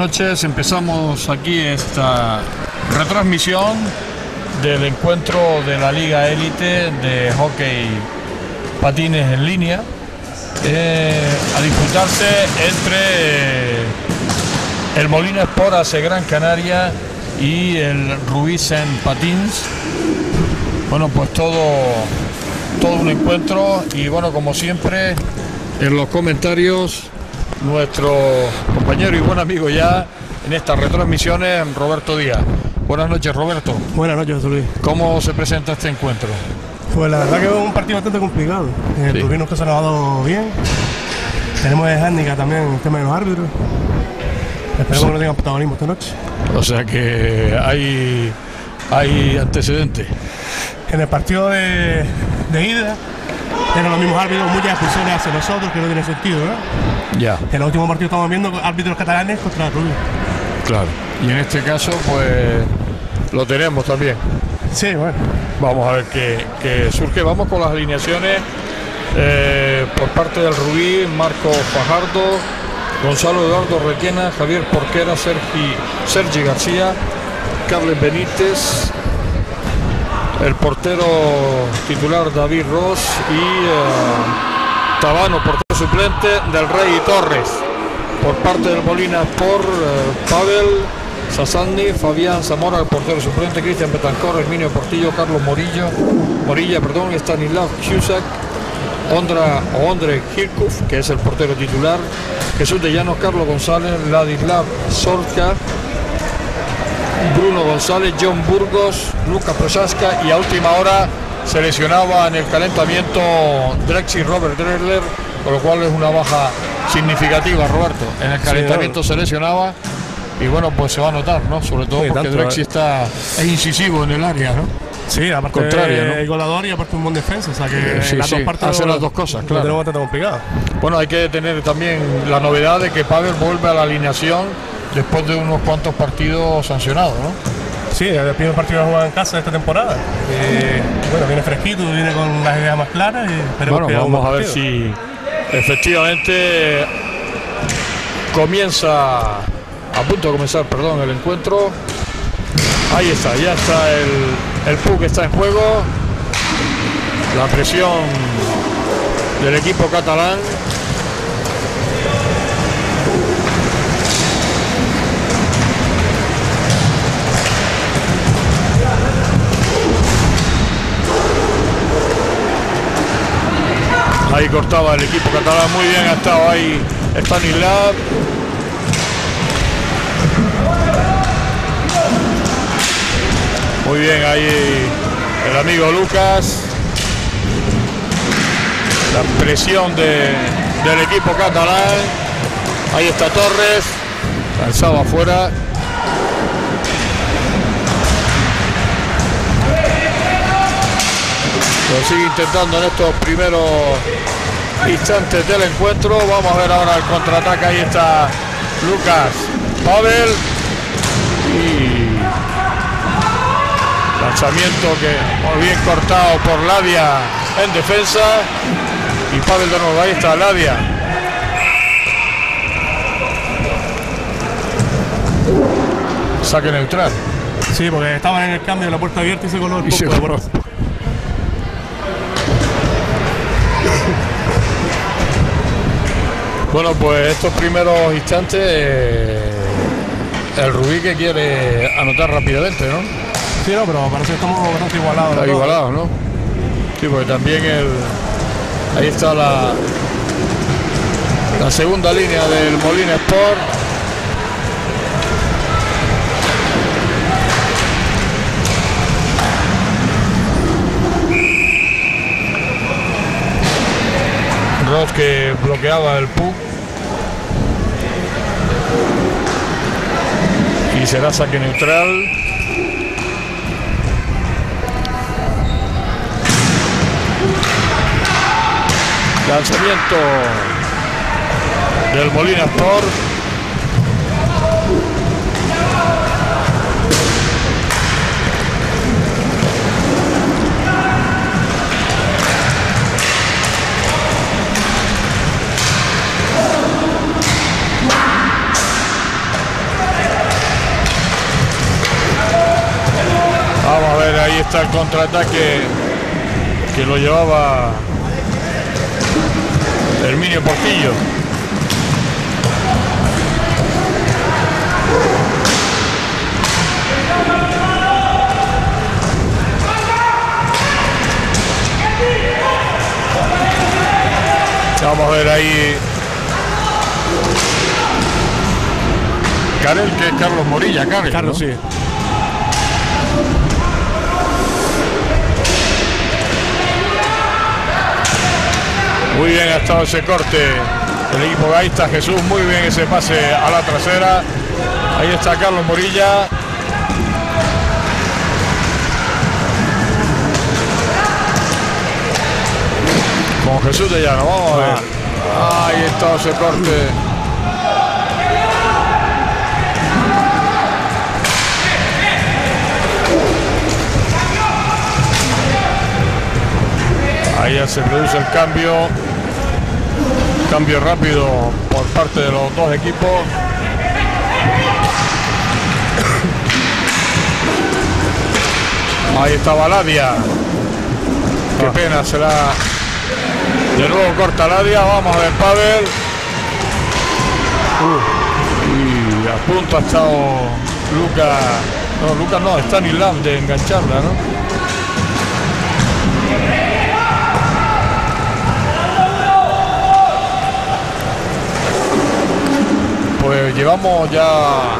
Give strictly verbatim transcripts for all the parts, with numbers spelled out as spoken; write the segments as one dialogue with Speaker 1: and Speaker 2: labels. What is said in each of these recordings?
Speaker 1: noches. Empezamos aquí esta retransmisión del encuentro de la Liga Élite de Hockey Patines en línea, eh, a disputarse entre eh, el Molina Sport A C Gran Canaria y el Rubí Saint Patins. Bueno, pues todo, todo un encuentro, y bueno, como siempre, en los comentarios, nuestro compañero y buen amigo ya en estas retransmisiones, Roberto Díaz. Buenas noches, Roberto.
Speaker 2: Buenas noches, José Luis.
Speaker 1: ¿Cómo se presenta este encuentro?
Speaker 2: Pues la verdad que es un partido bastante complicado. El
Speaker 1: Sí.
Speaker 2: Turbino que se nos ha dado bien. Tenemos el handicap también en el tema de los árbitros. Esperemos
Speaker 1: Sí.
Speaker 2: que no tengan protagonismo esta noche.
Speaker 1: O sea que hay, hay antecedentes.
Speaker 2: En el partido de, de ida eran los mismos árbitros, muchas expulsiones hacia nosotros, que no tiene sentido, ¿no?
Speaker 1: Ya,
Speaker 2: En el último partido estamos viendo árbitros catalanes contra el Rubí.
Speaker 1: claro. Y en este caso, pues lo tenemos también.
Speaker 2: Sí, bueno.
Speaker 1: Vamos a ver qué, qué surge. Vamos con las alineaciones. Eh, por parte del Rubí, Marco Fajardo, Gonzalo Eduardo Requena, Javier Porquera, Sergi, Sergi García, Carles Benítez, el portero titular David Ross y uh, Tabano, portero suplente del Rey Torres. Por parte del Molina Sport, uh, Pavel Sassani, Fabián Zamora, el portero suplente, Cristian Betancor, Herminio Portillo, Carlos Morillo, Morilla, perdón, Stanislav Cusack, Ondra o Ondre Kirkuf, que es el portero titular, Jesús de Llanos, Carlos González, Ladislav Solka, Bruno González, John Burgos, Lucas Prochaska, y a última hora se lesionaba en el calentamiento Drexy Robert Drexler, con lo cual es una baja significativa, Roberto. En el calentamiento
Speaker 2: Sí,
Speaker 1: se lesionaba, y bueno, pues se va a notar, ¿no? Sobre todo
Speaker 2: Sí,
Speaker 1: porque
Speaker 2: tanto,
Speaker 1: Drexy
Speaker 2: eh.
Speaker 1: está, es incisivo en el área, ¿no?
Speaker 2: Sí, aparte
Speaker 1: Contraria, ¿no?
Speaker 2: es goleador y aparte un buen defensa. O sea que
Speaker 1: Eh, sí,
Speaker 2: las
Speaker 1: sí,
Speaker 2: dos partes
Speaker 1: hace
Speaker 2: lo-
Speaker 1: las dos cosas,
Speaker 2: lo
Speaker 1: claro.
Speaker 2: tenemos bastante complicado.
Speaker 1: Bueno, hay que tener también la novedad de que Pavel vuelve a la alineación después de unos cuantos partidos sancionados, ¿no?
Speaker 2: Sí, el primer partido que juega en casa de esta temporada. Eh, bueno, viene fresquito, viene con las ideas más claras. Y esperemos
Speaker 1: Bueno,
Speaker 2: que haga un
Speaker 1: vamos a
Speaker 2: buen
Speaker 1: ver
Speaker 2: partido.
Speaker 1: si efectivamente comienza, a punto de comenzar, perdón, el encuentro. Ahí está, ya está el, el puck está en juego. La presión del equipo catalán. Ahí cortaba el equipo catalán, muy bien ha estado ahí Stanislav. Muy bien ahí el amigo Lucas. La presión de, del equipo catalán. Ahí está Torres, lanzado afuera. Lo sigue intentando en estos primeros instantes del encuentro. Vamos a ver ahora el contraataque. Ahí está Lucas Pavel. Y lanzamiento que muy bien cortado por Ladia en defensa. Y Pavel de nuevo. Ahí está Ladia. Saque neutral.
Speaker 2: Sí, porque estaban en el cambio, la puerta abierta y se coló el
Speaker 1: Y se
Speaker 2: puck de
Speaker 1: coló.
Speaker 2: puerta.
Speaker 1: Bueno, pues estos primeros instantes, eh, el Rubí que quiere anotar rápidamente, ¿no?
Speaker 2: Sí, no, pero parece que estamos bastante igualados.
Speaker 1: Está
Speaker 2: los dos.
Speaker 1: igualado, ¿no? Sí, porque también el, ahí está la, la segunda línea del Molina Sport. Ross que bloqueaba el puck. Y será saque neutral. Lanzamiento del Molina Sport. está el contraataque que lo llevaba Herminio Portillo. Vamos a ver ahí Karel, que es Carlos Morilla. Karel,
Speaker 2: Carlos,
Speaker 1: ¿no?
Speaker 2: sí.
Speaker 1: Muy bien ha estado ese corte del equipo gaista. Jesús, muy bien ese pase a la trasera. Ahí está Carlos Morilla. Con Jesús de Llano, vamos a ver. Ahí está ese corte. Ahí ya se produce el cambio. Cambio rápido por parte de los dos equipos. Ahí está Valadia. Qué
Speaker 2: Ah.
Speaker 1: pena, será. De nuevo corta Ladia. Vamos a ver Pavel. Uh, y a punto ha estado Lucas. No, Lucas no, Stanislav de engancharla, ¿no? Pues llevamos ya.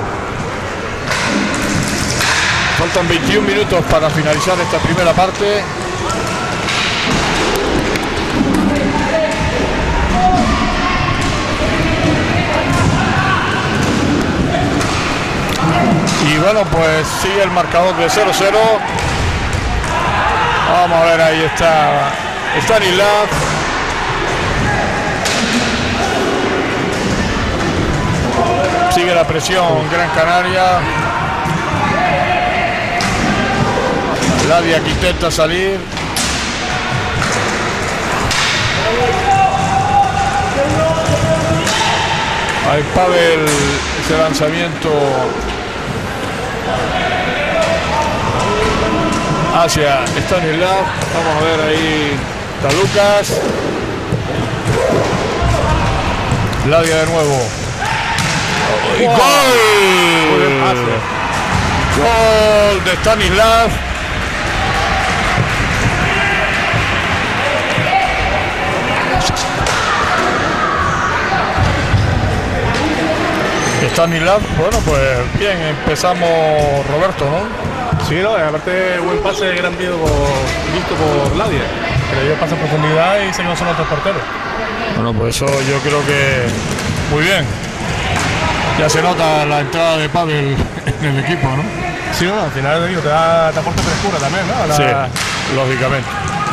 Speaker 1: Faltan veintiún minutos para finalizar esta primera parte. Y bueno, pues sigue el marcador de cero cero. Vamos a ver, ahí está Stanislav. Sigue la presión Gran Canaria. Ladia que intenta salir. Ahí Pavel, ese lanzamiento hacia Stanislav. Vamos a ver, ahí está Lucas. Ladia de nuevo. ¡Y
Speaker 2: ¡Wow!
Speaker 1: gol! Gol de Stanislav. Stanislav, bueno, pues bien, empezamos Roberto, ¿no?
Speaker 2: Sí, no, aparte buen pase de gran miedo visto por Ladia, que le dio el pase en profundidad y se quedó solo otros porteros.
Speaker 1: Bueno, pues eso yo creo que muy bien. Ya se nota la entrada de Pavel en el equipo, ¿no?
Speaker 2: Sí, no, al final digo, te, da, te aporta frescura también, ¿no? La...
Speaker 1: Sí, lógicamente.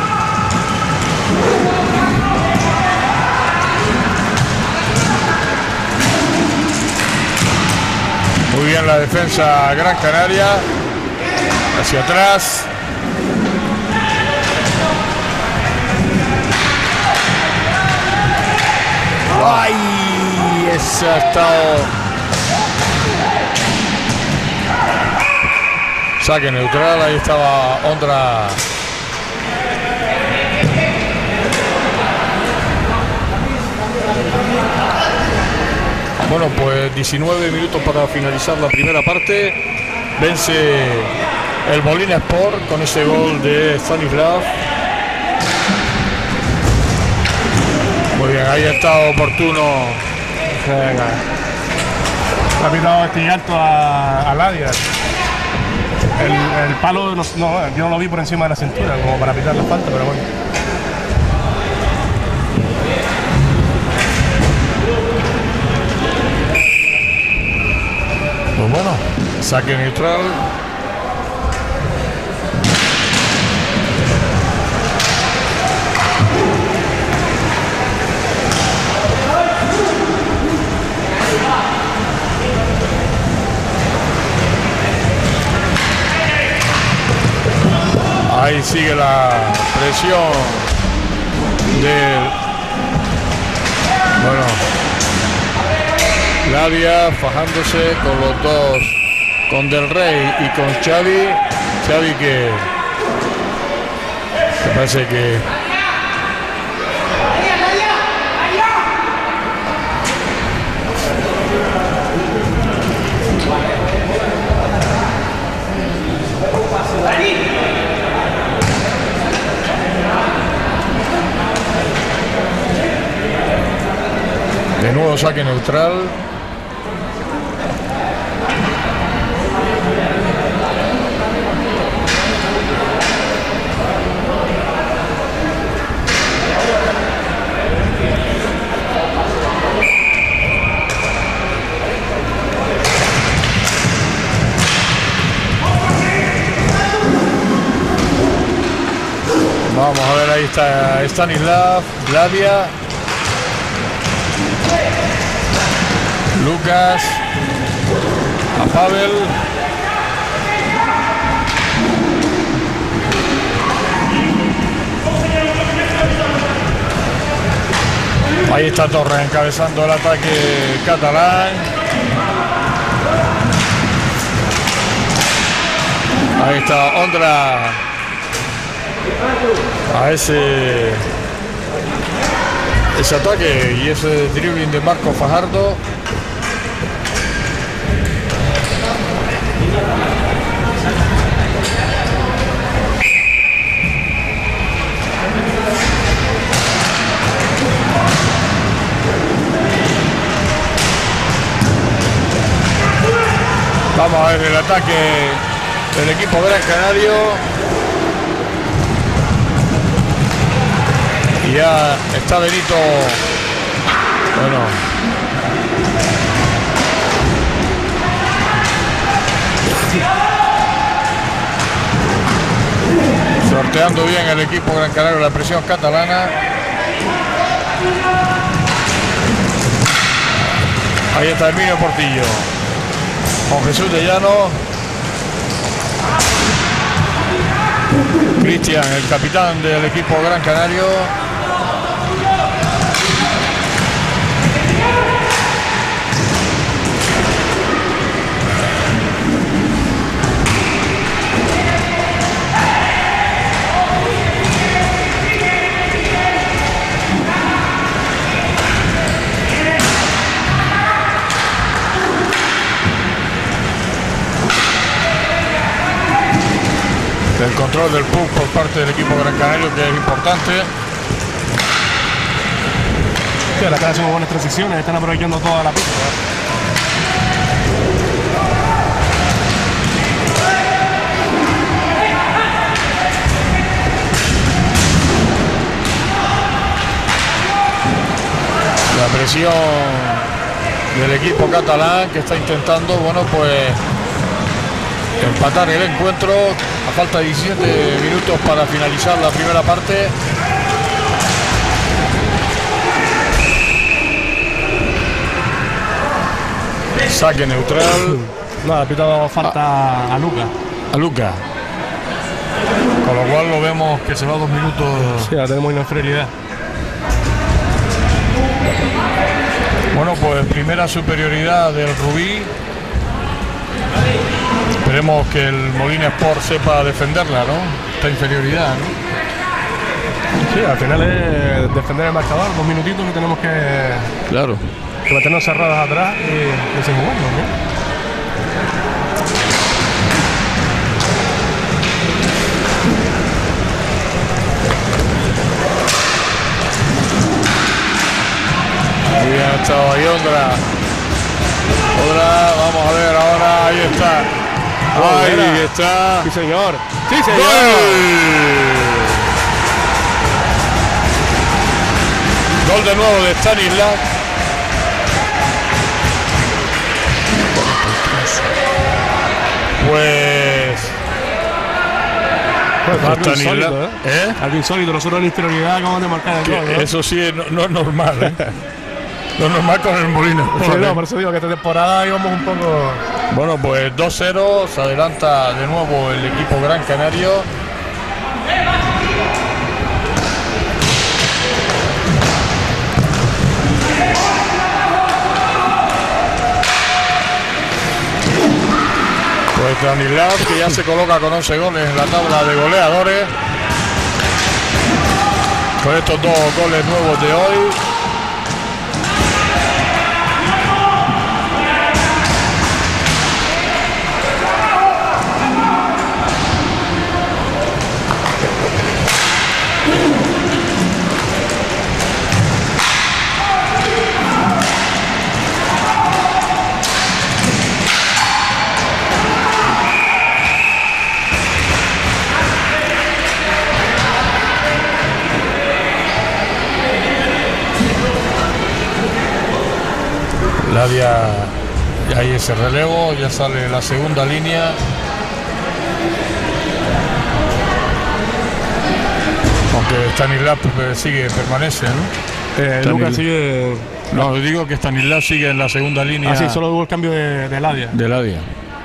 Speaker 1: Muy bien la defensa Gran Canaria. Hacia atrás. ¡Ay! Ese ha estado. Saque neutral, ahí estaba Ondra. Bueno, pues diecinueve minutos para finalizar la primera parte. Vence el Molina Sport con ese gol de Stanislav. Muy bien, ahí ha estado oportuno.
Speaker 2: Venga. Ha pitado este alto a, a Ladia. El, el palo, no, no, yo no lo vi por encima de la cintura, como para pitar la falta, pero bueno.
Speaker 1: Pues bueno, saque neutral. Ahí sigue la presión de, bueno, Ladia fajándose con los dos, con Del Rey y con Xavi. Xavi que Me parece que de nuevo saque neutral. Vamos a ver, ahí está Stanislav, Gladia, Lucas, a Pavel, ahí está Torres encabezando el ataque catalán. Ahí está Ondra a ese ese ataque y ese dribbling de Marco Fajardo. Vamos a ver el ataque del equipo Gran Canario. Y ya está Benito. Bueno. Sorteando bien el equipo Gran Canario la presión catalana. Ahí está Herminio Portillo. Con Jesús de Llano. Cristian, el capitán del equipo Gran Canario. El control del puck por parte del equipo Gran Canario, que es importante.
Speaker 2: Sí, ahora están haciendo buenas transiciones, están aprovechando toda la pista.
Speaker 1: La presión del equipo catalán, que está intentando, bueno, pues empatar el encuentro a falta de diecisiete minutos para finalizar la primera parte. Saque neutral.
Speaker 2: No, ha pitado falta a, a Luca.
Speaker 1: A Luca. Con lo cual lo vemos que se va dos minutos.
Speaker 2: Sí, ya tenemos una inferioridad.
Speaker 1: Bueno, pues primera superioridad del Rubí. Esperemos que el Molina Sport sepa defenderla, ¿no? Esta inferioridad, ¿no?
Speaker 2: Sí, al final es defender el marcador, dos minutitos que tenemos que,
Speaker 1: claro,
Speaker 2: que mantenernos cerrados atrás y, y sin jugarnos, ¿no?
Speaker 1: Muy bien estado ahí Ondra. Ondra, vamos a ver ahora, ahí está.
Speaker 2: Oh,
Speaker 1: ahí
Speaker 2: mira.
Speaker 1: está.
Speaker 2: Sí, señor. Sí, señor.
Speaker 1: Gol. Gol de nuevo de Stanislav. Pues...
Speaker 2: Pues algo
Speaker 1: Stanislav,
Speaker 2: insólito, ¿eh?
Speaker 1: ¿eh?
Speaker 2: Algo insólito, nosotros en inferioridad acabamos de marcar el gol, ¿no?
Speaker 1: Eso sí, no, no es normal, ¿eh? No es normal con el Molina.
Speaker 2: Sí, no, por eso digo que esta temporada íbamos un poco...
Speaker 1: Bueno, pues dos cero, se adelanta de nuevo el equipo Gran Canario. Pues Stanislav, que ya se coloca con once goles en la tabla de goleadores. con estos dos goles nuevos de hoy. Ladia, y ahí ese relevo, ya sale la segunda línea. Aunque Stanislas sigue, permanece, ¿no?
Speaker 2: Eh, Lucas sigue.
Speaker 1: No, digo que Stanislas sigue en la segunda línea.
Speaker 2: Ah, sí, solo hubo el cambio de, de Ladia.
Speaker 1: De Ladia.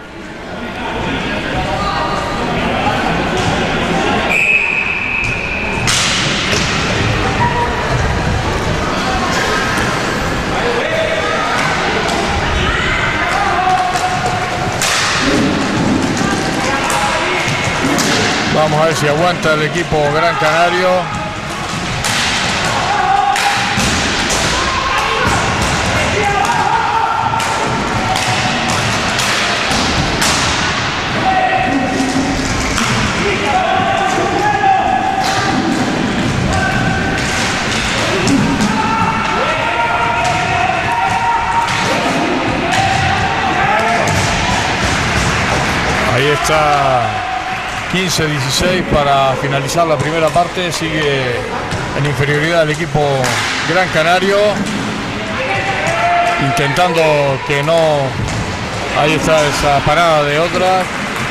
Speaker 1: Vamos a ver si aguanta el equipo Gran Canario. Ahí está. quince dieciséis para finalizar la primera parte. Sigue en inferioridad el equipo Gran Canario, intentando que no. Ahí está esa parada de otra.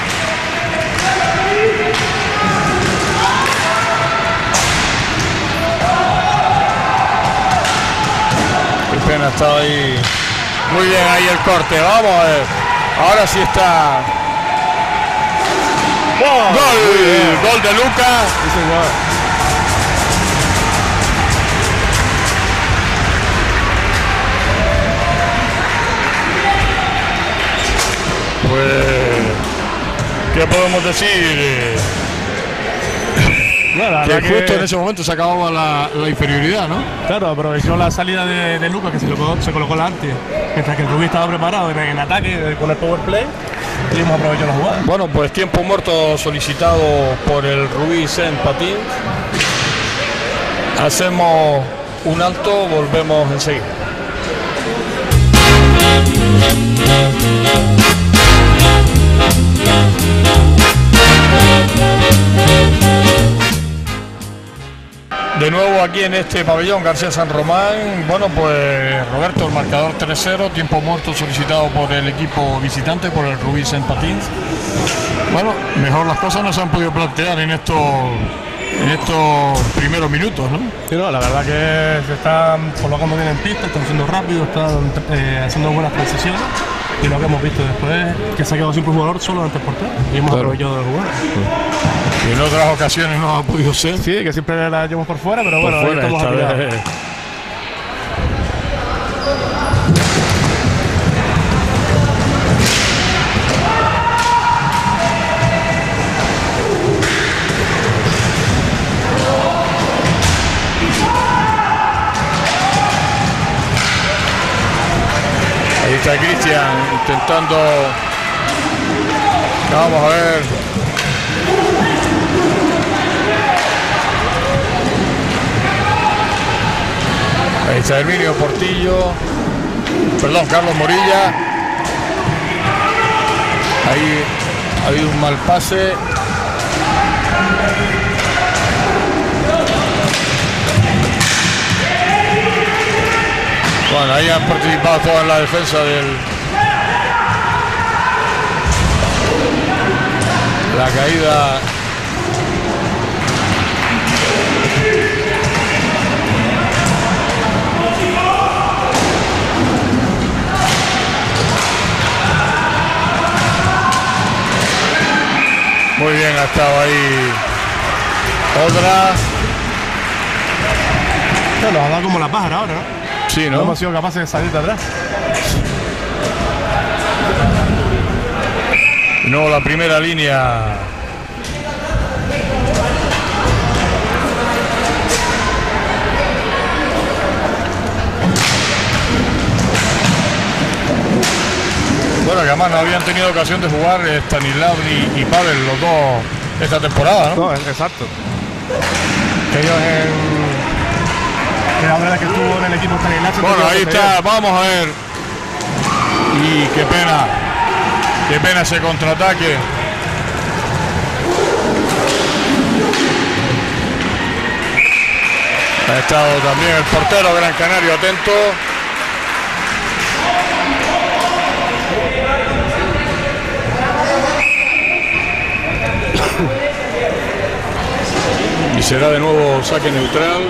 Speaker 1: Qué pena, está ahí. Muy bien ahí el corte. Vamos a ver. Ahora sí está. Gol, gol, gol de Lucas.
Speaker 2: Sí, señor.
Speaker 1: Pues, ¿qué podemos decir?
Speaker 2: No,
Speaker 1: que justo
Speaker 2: que...
Speaker 1: en ese momento se acababa la, la inferioridad, ¿no?
Speaker 2: Claro, aprovechó la salida de, de Lucas, que se, lo, se colocó la antes, mientras que el Rubí estaba preparado en, en ataque con el power play. Y hemos aprovechado la jugada.
Speaker 1: Bueno, pues tiempo muerto solicitado por el Rubí Saint Patin. Hacemos un alto, volvemos enseguida. De nuevo aquí en este pabellón García San Román. Bueno, pues Roberto, el marcador tres cero, tiempo muerto solicitado por el equipo visitante, por el Rubí Saint Patins. Bueno, mejor las cosas no se han podido plantear en estos en estos primeros minutos, ¿no?
Speaker 2: Sí, no, la verdad que se están colocando bien en pista, están siendo rápidos, están eh, haciendo buenas transiciones. Y lo que hemos visto después que se ha quedado siempre un jugador solo ante el portero y hemos
Speaker 1: claro.
Speaker 2: aprovechado de jugar.
Speaker 1: Y en otras ocasiones no ha podido ser.
Speaker 2: Sí, que siempre la llevamos por fuera, pero
Speaker 1: por
Speaker 2: bueno,
Speaker 1: fuera,
Speaker 2: ahí estamos vez...
Speaker 1: Ahí está Cristian intentando. Vamos a ver. Ahí está Herminio Portillo. Perdón, Carlos Morilla. Ahí ha habido un mal pase. Bueno, ahí han participado toda la defensa del... La caída... Muy bien, ha estado ahí otra.
Speaker 2: No, nos ha dado como la pájara ahora, ¿no?
Speaker 1: Sí, ¿no?
Speaker 2: No hemos sido capaces de salir de atrás.
Speaker 1: No, la primera línea. Bueno, que además no habían tenido ocasión de jugar Stanislav y, y Pavel, los dos, esta temporada, ¿no?
Speaker 2: No, exacto. Ellos en... la verdad que estuvo en el equipo Stanislav.
Speaker 1: Bueno, ahí está, vamos a ver. Y qué pena, qué pena ese contraataque. Ha estado también el portero Gran Canario atento. Y será de nuevo saque neutral.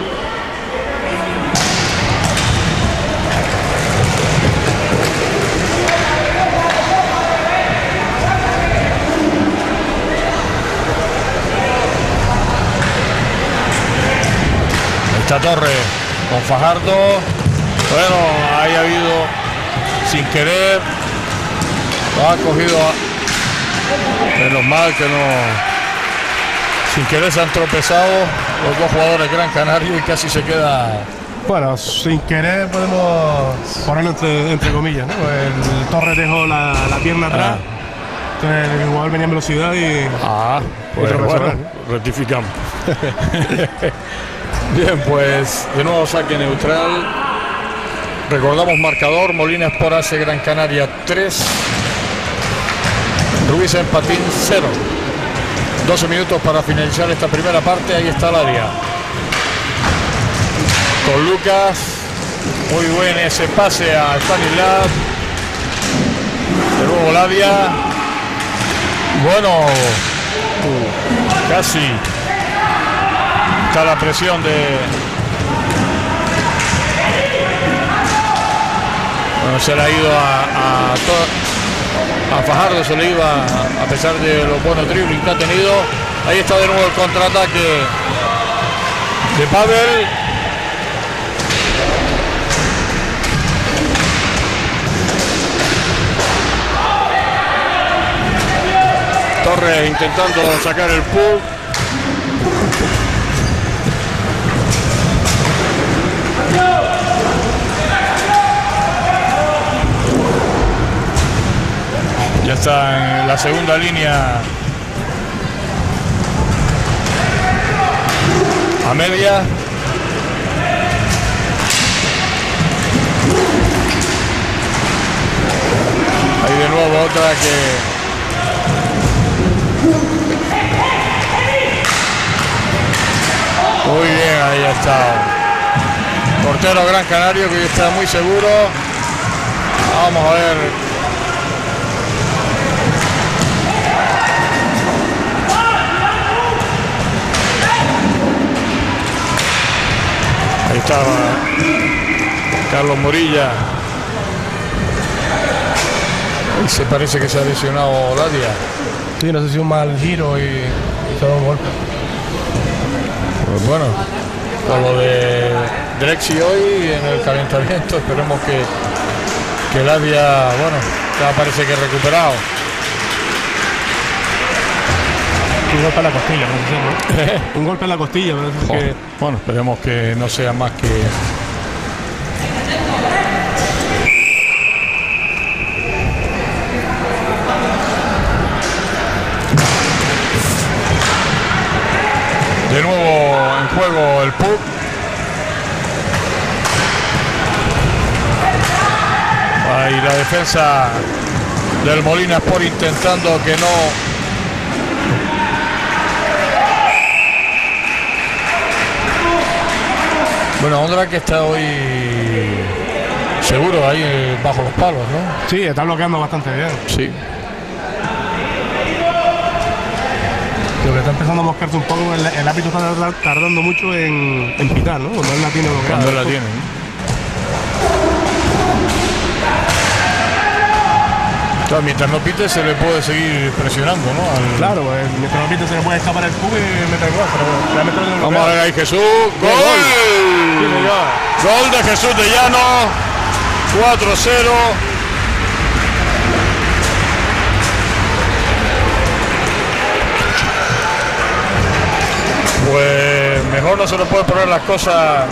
Speaker 1: Esta Torre con Fajardo. Bueno, ahí ha habido sin querer. Lo ha cogido a... menos mal que no... Sin querer se han tropezado los dos jugadores Gran Canario y casi se queda...
Speaker 2: Bueno, sin querer podemos ponerlo entre, entre comillas, ¿no? El Torres dejó la, la pierna atrás. Ah. Entonces el jugador venía en velocidad y...
Speaker 1: Ah, pues bueno, rectificamos. Bien, pues de nuevo saque neutral. Recordamos marcador: Molina Sport hace Gran Canaria tres, Rubí San Patín cero. doce minutos para finalizar esta primera parte. Ahí está Ladia con Lucas. Muy buen ese pase a Stanislav. De nuevo Ladia. Bueno, uh, casi está la presión de... Bueno, se le ha ido a, a, a Fajardo, se le iba a pesar de los buenos dribbling que ha tenido. Ahí está de nuevo el contraataque de Pavel. Torres intentando sacar el puck. Ya está en la segunda línea a media. Ahí de nuevo otra que... Muy bien, ahí está. Portero Gran Canario que está muy seguro. Vamos a ver. Ahí estaba Carlos Morilla. Y se parece que se ha lesionado Ladia.
Speaker 2: Sí, no sé si un mal giro y, y se da un golpe.
Speaker 1: Pues bueno, con lo de Drexi hoy en el calentamiento, esperemos que, que Ladia, bueno, ya parece que ha recuperado.
Speaker 2: Un golpe en la costilla, no sé, ¿no? Un golpe en la costilla,
Speaker 1: oh, que... Bueno, esperemos que no sea más que... De nuevo en juego el puck. Ahí la defensa del Molina Sport intentando que no... Bueno, Ondra que está hoy seguro ahí bajo los palos, ¿no?
Speaker 2: Sí, está bloqueando bastante bien.
Speaker 1: Sí.
Speaker 2: Lo que está empezando a moscarse un poco, el, el árbitro está tardando mucho en, en pitar, ¿no? Cuando él la tiene bloqueada.
Speaker 1: Cuando él la tiene. Claro, mientras no pite se le puede seguir presionando, ¿no? Al...
Speaker 2: Claro, pues, mientras no pite se le puede escapar el cubo y meter el gol. Pero realmente no.
Speaker 1: Vamos a ver ahí Jesús. ¡Gol! ¡Gol! Gol de Jesús de Llano. cuatro cero. Pues mejor no se le puede poner las cosas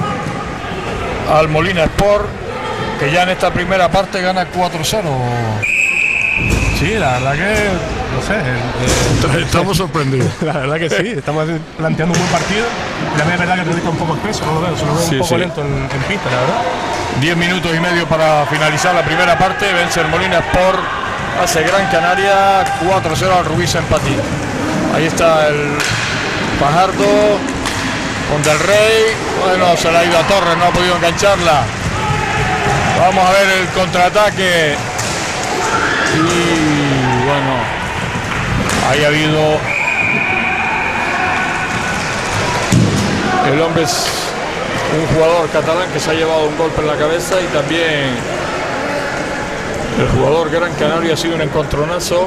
Speaker 1: al Molina Sport, que ya en esta primera parte gana cuatro cero.
Speaker 2: Sí, la verdad que, no sé. Eh,
Speaker 1: Estamos sorprendidos.
Speaker 2: La verdad que sí, estamos planteando un buen partido. La verdad es que está un poco espeso, no lo veo, se lo veo sí, un poco sí. lento en, en pista, la verdad.
Speaker 1: Diez minutos y medio para finalizar la primera parte. Vence el Molina Sport, hace Gran Canaria, cuatro cero al Rubí Empatí. Ahí está el Fajardo con Del Rey. Bueno, se la ha ido a Torres, no ha podido engancharla. Vamos a ver el contraataque. Y bueno, ahí ha habido, el hombre es un jugador catalán que se ha llevado un golpe en la cabeza, y también el jugador Gran Canaria ha sido un encontronazo.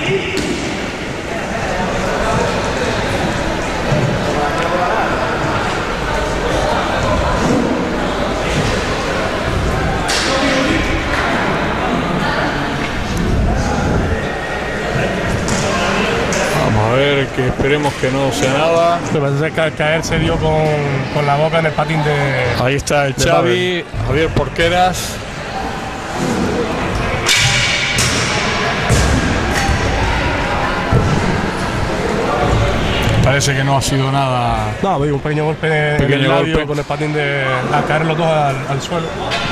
Speaker 1: A ver, que esperemos que no sea nada.
Speaker 2: Me parece que caer se dio con, con la boca en el patín de...
Speaker 1: Ahí está el Xavi, Javier Porqueras. Parece que no ha sido nada.
Speaker 2: No, un pequeño golpe
Speaker 1: pequeño
Speaker 2: en el labio
Speaker 1: golpe.
Speaker 2: con el patín de... a caer los dos al, al suelo.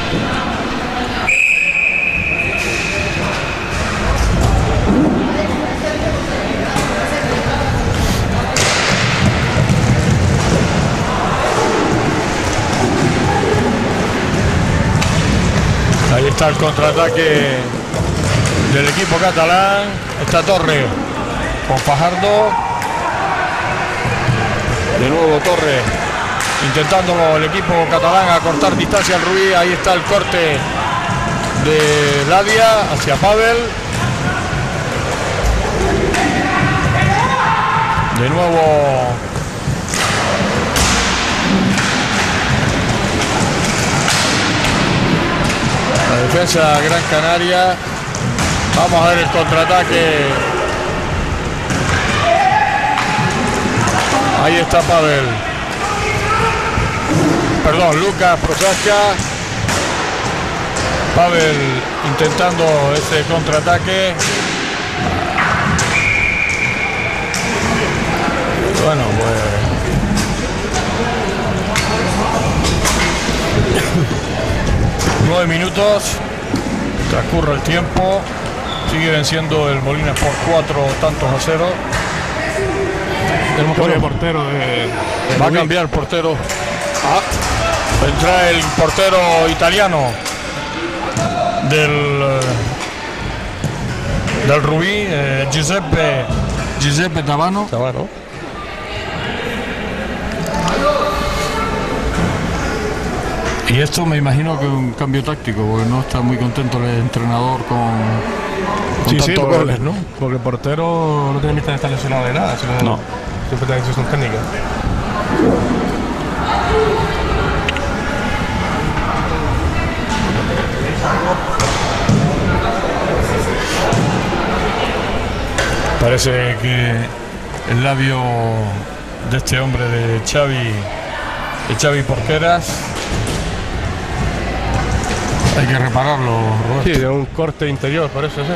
Speaker 1: Ahí está el contraataque del equipo catalán. Está Torre con Fajardo. De nuevo Torre intentándolo el equipo catalán a cortar distancia al Rubí. Ahí está el corte de Ladia hacia Pavel. De nuevo la defensa Gran Canaria. Vamos a ver el contraataque. Ahí está Pavel. Perdón, Lucas Prochaska. Pavel intentando ese contraataque. Bueno, pues nueve minutos, transcurre el tiempo, sigue venciendo el Molina por cuatro tantos a cero.
Speaker 2: Tenemos que cambiar portero de, de
Speaker 1: Va
Speaker 2: Rubí.
Speaker 1: a cambiar el portero. Ah, entra el portero italiano del del Rubí, eh, Giuseppe Giuseppe Tabano.
Speaker 2: Tabano.
Speaker 1: Y esto me imagino que es un cambio táctico, porque no está muy contento el entrenador con, con
Speaker 2: Sí,
Speaker 1: tantos
Speaker 2: sí, porque,
Speaker 1: goles, ¿no?
Speaker 2: porque el portero no tiene pinta de estar lesionado de nada, sino
Speaker 1: No.
Speaker 2: siempre tiene decisión técnica.
Speaker 1: Parece que el labio de este hombre de Xavi, de Xavi Porqueras, hay que repararlo, Roberto.
Speaker 2: Sí, de un corte interior, por eso sí.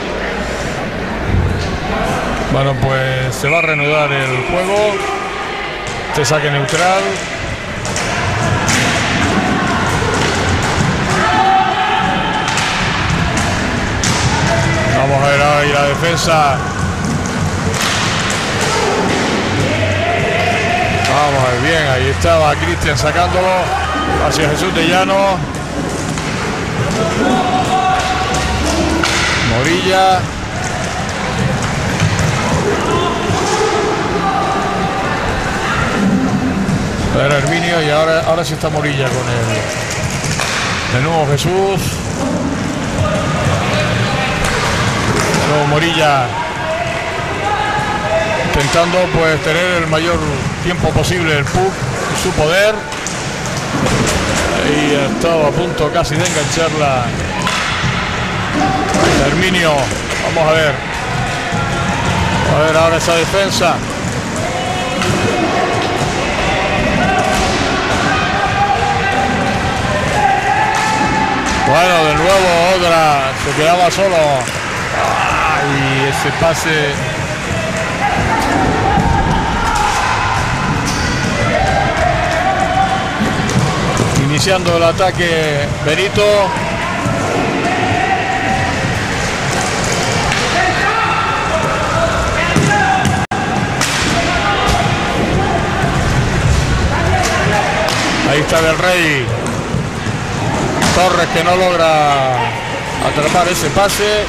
Speaker 1: Bueno, pues se va a reanudar el juego. Este saque neutral. Vamos a ver ahí la defensa. Vamos a ver, bien, ahí estaba Cristian sacándolo hacia Jesús de Llano. Morilla. Era Herminio y ahora, ahora sí está Morilla con él. De nuevo Jesús. De nuevo Morilla. Intentando pues tener el mayor tiempo posible el puck en su poder. Y ha estado a punto casi de engancharla Herminio. Vamos a ver. A ver ahora esa defensa. Bueno, de nuevo otra. Se quedaba solo Ay, ese pase. Iniciando el ataque Benito. Ahí está Del Rey. Torres que no logra atrapar ese pase.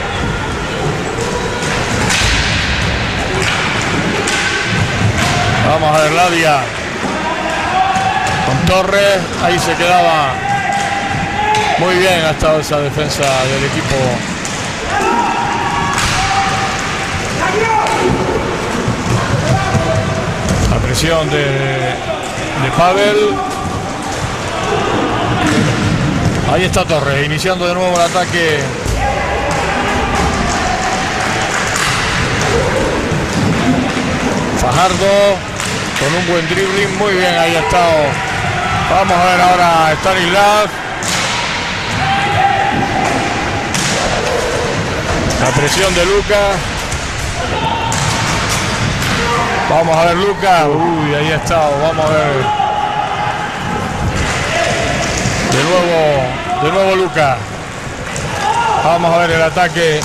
Speaker 1: Vamos a ver Ladia con Torres. Ahí se quedaba. Muy bien ha estado esa defensa del equipo. La presión de, de Pavel. Ahí está Torres, iniciando de nuevo el ataque. Fajardo con un buen dribbling, muy bien, ahí ha estado. Vamos a ver ahora a Stanislav. La presión de Lucas. Vamos a ver Lucas. Uy, ahí ha estado, vamos a ver. De nuevo, de nuevo Lucas. Vamos a ver el ataque.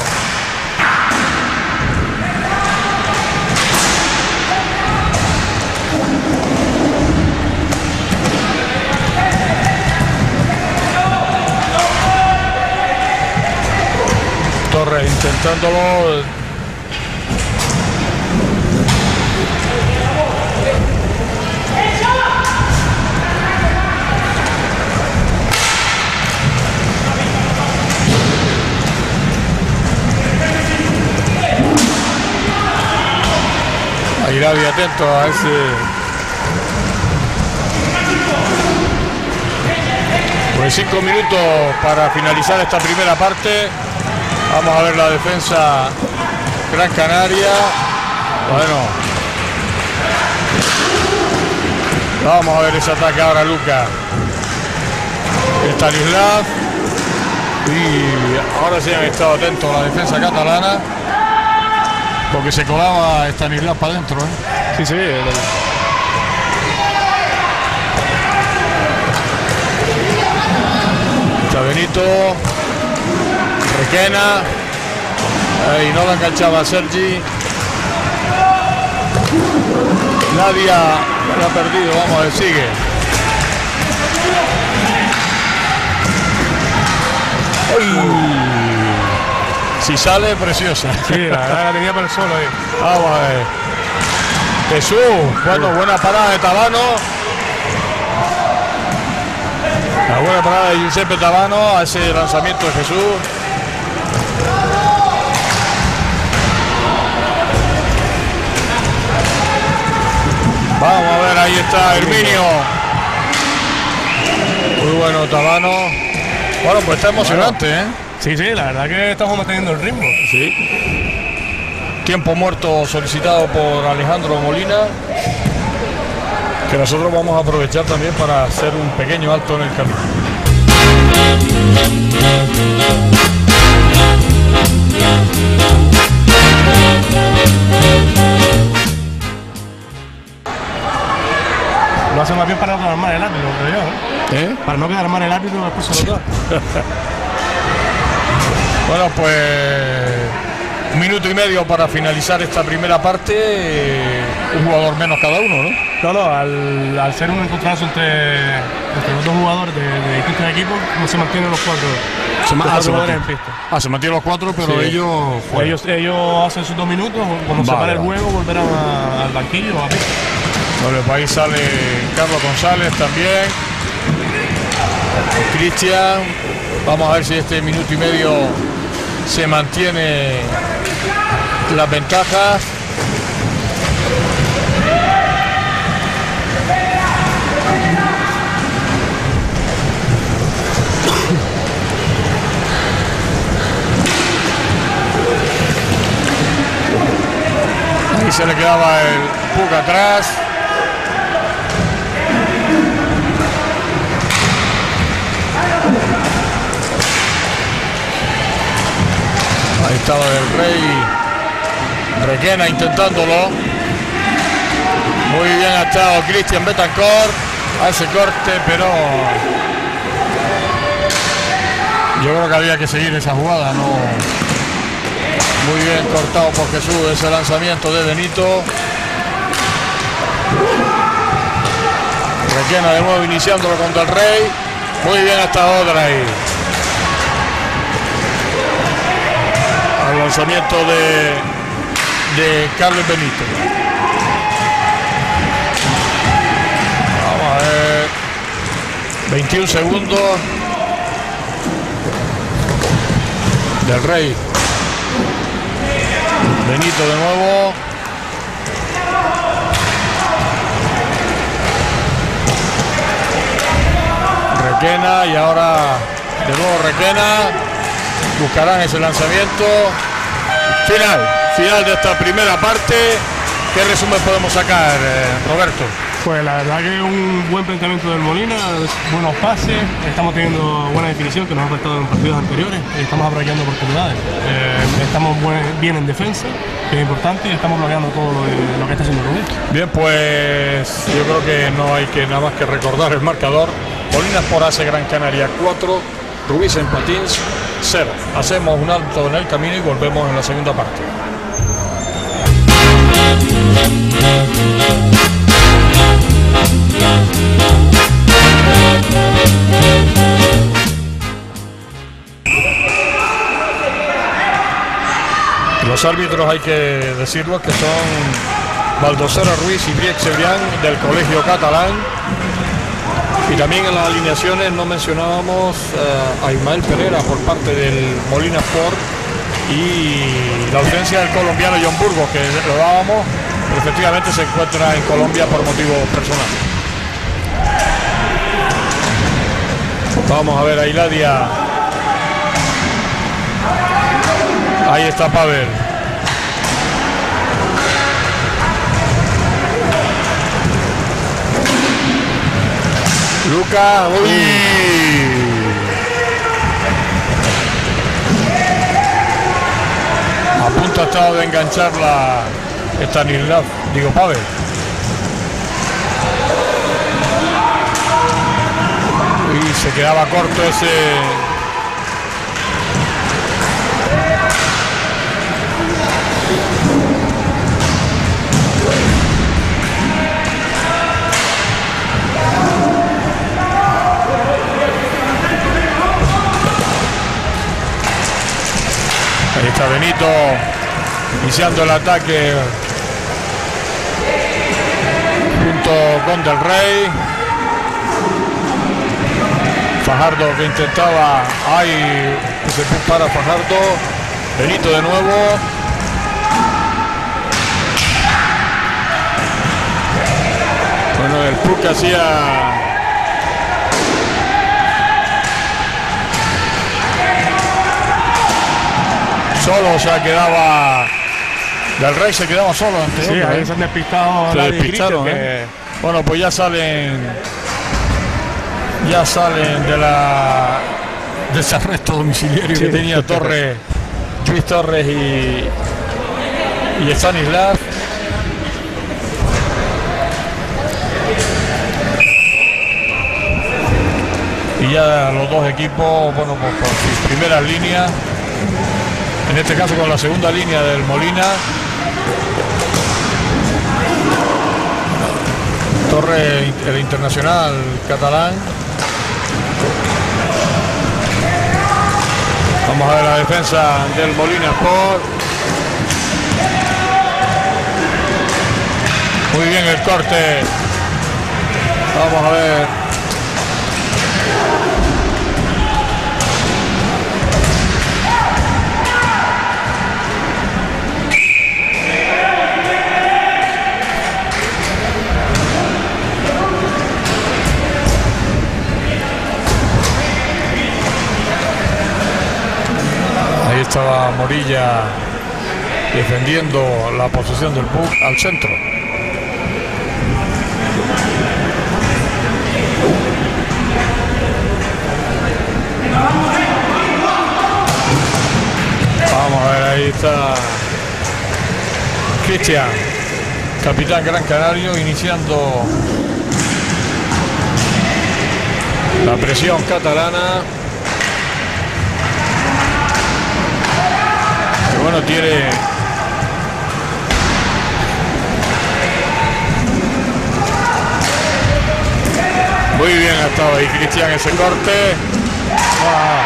Speaker 1: Torres intentándolo. Irabi atento a ese. Pues cinco minutos para finalizar esta primera parte. Vamos a ver la defensa Gran Canaria. Bueno, vamos a ver ese ataque ahora Lucas. Stanislav. Y ahora sí han estado atentos a la defensa catalana. Porque se colaba Stanislav para adentro, ¿eh?
Speaker 2: Sí, sí. El...
Speaker 1: Está Benito. Requena. Ahí no la enganchaba Sergi. Nadia lo ha perdido. Vamos a ver, sigue. ¡Uy! Si sale, preciosa.
Speaker 2: Sí, la verdad la tenía para el solo ahí.
Speaker 1: Vamos a ver. Jesús, bueno, buena parada de Tabano. La buena parada de Giuseppe Tabano a ese lanzamiento de Jesús. Vamos a ver, ahí está Herminio. Muy bueno Tabano. Bueno, pues está emocionante, ¿eh?
Speaker 2: Sí, sí, la verdad que estamos manteniendo el ritmo.
Speaker 1: Sí. Tiempo muerto solicitado por Alejandro Molina, que nosotros vamos a aprovechar también para hacer un pequeño alto en el camino.
Speaker 2: Lo hace más bien para no quedar mal el árbitro, creo yo, ¿eh?
Speaker 1: ¿Eh?
Speaker 2: Para no quedar mal el árbitro, después se lo da.
Speaker 1: Bueno, pues un minuto y medio para finalizar esta primera parte. Un jugador menos cada uno, ¿no?
Speaker 2: No, no, al, al ser un encontronazo entre, entre los dos jugadores de, de distintos equipos, no se mantienen los cuatro,
Speaker 1: se,
Speaker 2: los
Speaker 1: ah,
Speaker 2: cuatro
Speaker 1: se
Speaker 2: jugadores en
Speaker 1: mantiene.
Speaker 2: pista.
Speaker 1: Ah, se mantienen los cuatro, pero
Speaker 2: Sí.
Speaker 1: ellos, fuera.
Speaker 2: ellos ellos hacen sus dos minutos, cuando
Speaker 1: Vale,
Speaker 2: se para el
Speaker 1: vale.
Speaker 2: juego volverán a- al banquillo o a pista.
Speaker 1: Bueno, pues ahí sale Carlos González también. Cristian. Vamos a ver si este minuto y medio se mantiene las ventajas. Ahí se le quedaba el puck atrás. Ahí estaba Del Rey. Requena intentándolo. Muy bien ha estado Cristian Betancourt a ese corte, pero yo creo que había que seguir esa jugada, ¿no? Muy bien cortado por Jesús ese lanzamiento de Benito. Requena de nuevo iniciándolo con Del Rey. Muy bien hasta otra ahí. Al lanzamiento de, de Carlos Benito. Vamos a ver. veintiún segundos. Del Rey. Benito de nuevo. Requena y ahora de nuevo Requena. Buscarán ese lanzamiento. Final, final de esta primera parte. ¿Qué resumen podemos sacar, eh, Roberto?
Speaker 2: Pues la verdad que un buen planteamiento del Molina, buenos pases, estamos teniendo buena definición que nos ha faltado en partidos anteriores, estamos aprovechando oportunidades, eh, estamos buen, bien en defensa, que es importante, y estamos bloqueando todo lo, de, lo que está haciendo Rubí.
Speaker 1: Bien, pues yo creo que no hay que nada más que recordar el marcador. Molinas por Ace Gran Canaria cuatro, Rubí Saint Patins cero. Hacemos un alto en el camino y volvemos en la segunda parte. Los árbitros hay que decirlo que son Baldosera Ruiz y Briek Cebrián del Colegio Catalán. Y también en las alineaciones no mencionábamos uh, a Ismael Pereira por parte del Molina Sport y la ausencia del colombiano John Burgos, que lo dábamos, pero efectivamente se encuentra en Colombia por motivos personales. Vamos a ver a Hiladia. Ahí está Pavel. Lucas, uy. A punto ha estado de enganchar la Stanislav, digo Pavel. Y se quedaba corto ese. Ahí está Benito iniciando el ataque junto con Del Rey. Fajardo que intentaba, ahí se para Fajardo. Benito de nuevo. Bueno, el puck que hacía solo, o sea, quedaba Del Rey, se quedaba solo ante
Speaker 2: sí,
Speaker 1: otro,
Speaker 2: ahí
Speaker 1: ¿eh?
Speaker 2: se han despistado,
Speaker 1: se
Speaker 2: la
Speaker 1: despistaron,
Speaker 2: que...
Speaker 1: ¿eh? Bueno, pues ya salen ya salen de la de ese arresto domiciliario sí, que tenía Torres, Luis Torres y y Stanislav. Y ya los dos equipos, bueno, pues por sus primeras líneas, en este caso con la segunda línea del Molina. Torres, el internacional catalán. Vamos a ver la defensa del Molina Sport. Muy bien el corte. Vamos a ver. Ahí estaba Morilla defendiendo la posición del puck al centro. Vamos a ver está Cristian, capitán Gran Canario, iniciando la presión catalana. Que bueno, tiene muy bien, ha estado ahí Cristian ese corte. Ah.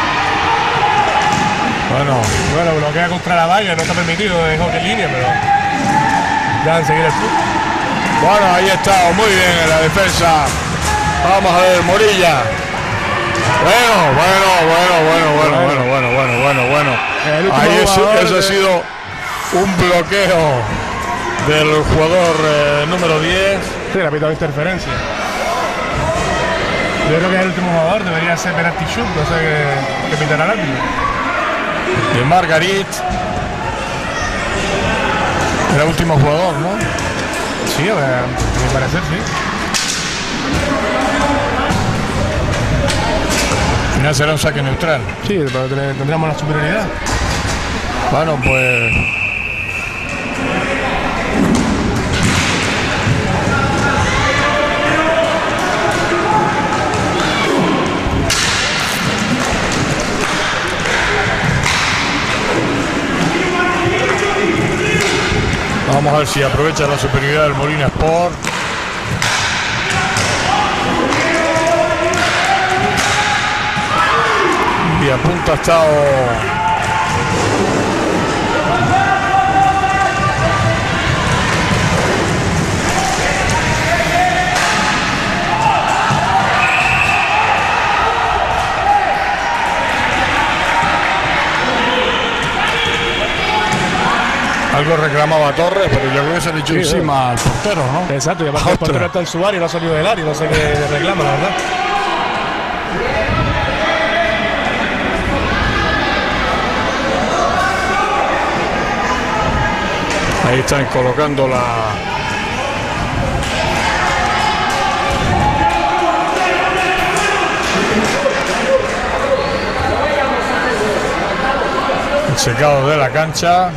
Speaker 1: Bueno,
Speaker 2: bueno, bloquea contra la valla, no está permitido en hockey en línea, pero ya seguir el club.
Speaker 1: Bueno, ahí está, muy bien en la defensa. Vamos a ver, Morilla. Bueno, bueno, bueno, bueno, bueno, bueno, bueno, bueno, bueno, bueno. Ahí ese, ese ha sido un bloqueo del jugador eh, número diez.
Speaker 2: Sí, le ha pitado interferencia. Yo creo que es el último jugador, debería ser penalty shoot, no sé qué, qué pitará el árbitro.
Speaker 1: De Margarit. Era el último jugador, ¿no?
Speaker 2: Sí, a mi parecer sí.
Speaker 1: Al final será un saque neutral.
Speaker 2: Sí, pero tendríamos la superioridad.
Speaker 1: Bueno, pues vamos a ver si aprovecha la superioridad del Molina Sport. Y a punto ha estado algo reclamaba Torres, pero yo creo que se le echó sí, encima al portero, ¿no?
Speaker 2: Exacto, y aparte el portero está en su área y no ha salido del área, no sé qué reclama, la verdad.
Speaker 1: Ahí están colocando la el secado de la cancha.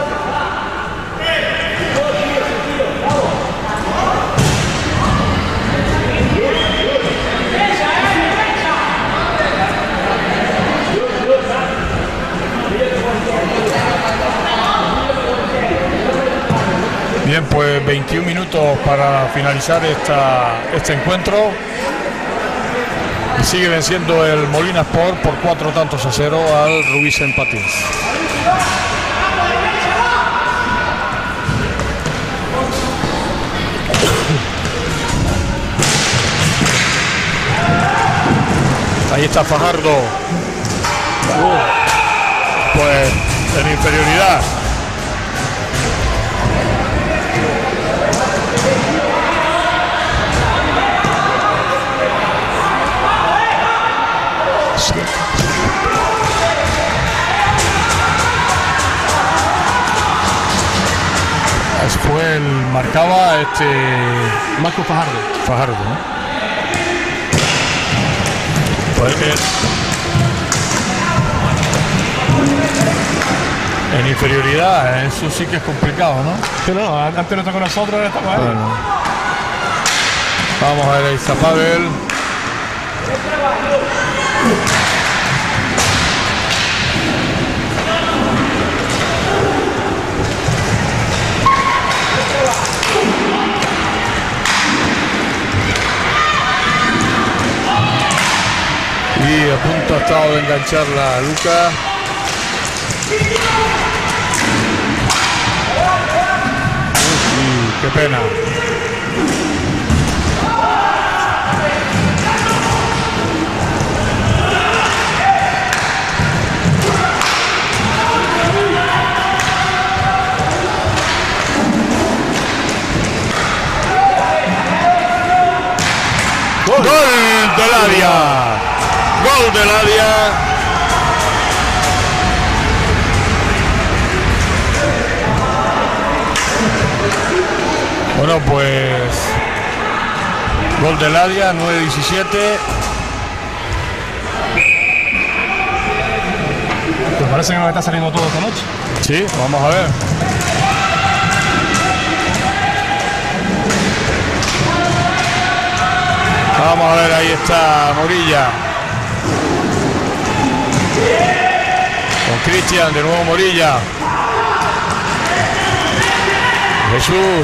Speaker 1: Bien, pues veintiún minutos para finalizar esta, este encuentro. Y sigue venciendo el Molina Sport por cuatro tantos a cero al Rubí Saint Patins. Ahí está Fajardo. Uh, pues en inferioridad. Fue el marcaba este
Speaker 2: Marco Fajardo.
Speaker 1: Fajardo, ¿no? Pues es en inferioridad, eso sí que es complicado, ¿no?
Speaker 2: Sí, no, antes no tocó nosotros, ahora estamos ahí.
Speaker 1: Bueno. Vamos a ver ahí Zapavel. Y a punto ha estado de engancharla a Luca. Uy, qué pena. Gol, Gol del área. Gol del área. Bueno, pues gol del área, nueve diecisiete.
Speaker 2: Pues parece que nos está saliendo todo esta noche.
Speaker 1: Sí, vamos a ver. Vamos a ver, ahí está Morilla. Con Cristian, de nuevo Morilla. Jesús.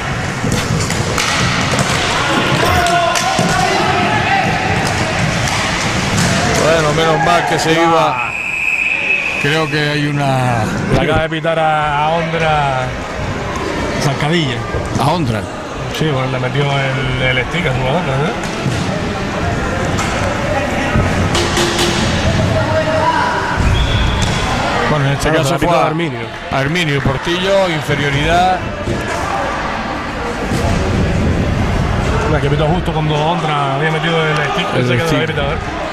Speaker 1: Bueno, menos mal que se iba. Creo que hay una...
Speaker 2: Le acaba de pitar a, a Ondra zancadilla.
Speaker 1: ¿A Ondra?
Speaker 2: Sí, bueno, le metió el, el stick a su jugador, ¿verdad?
Speaker 1: Bueno, en este
Speaker 2: Bueno,
Speaker 1: caso
Speaker 2: la
Speaker 1: fue
Speaker 2: pitó
Speaker 1: a
Speaker 2: Arminio.
Speaker 1: Arminio Portillo, inferioridad.
Speaker 2: La que pitó justo cuando Ondra había metido el stick.
Speaker 1: El
Speaker 2: Pensé que no lo
Speaker 1: stick.
Speaker 2: había pitado.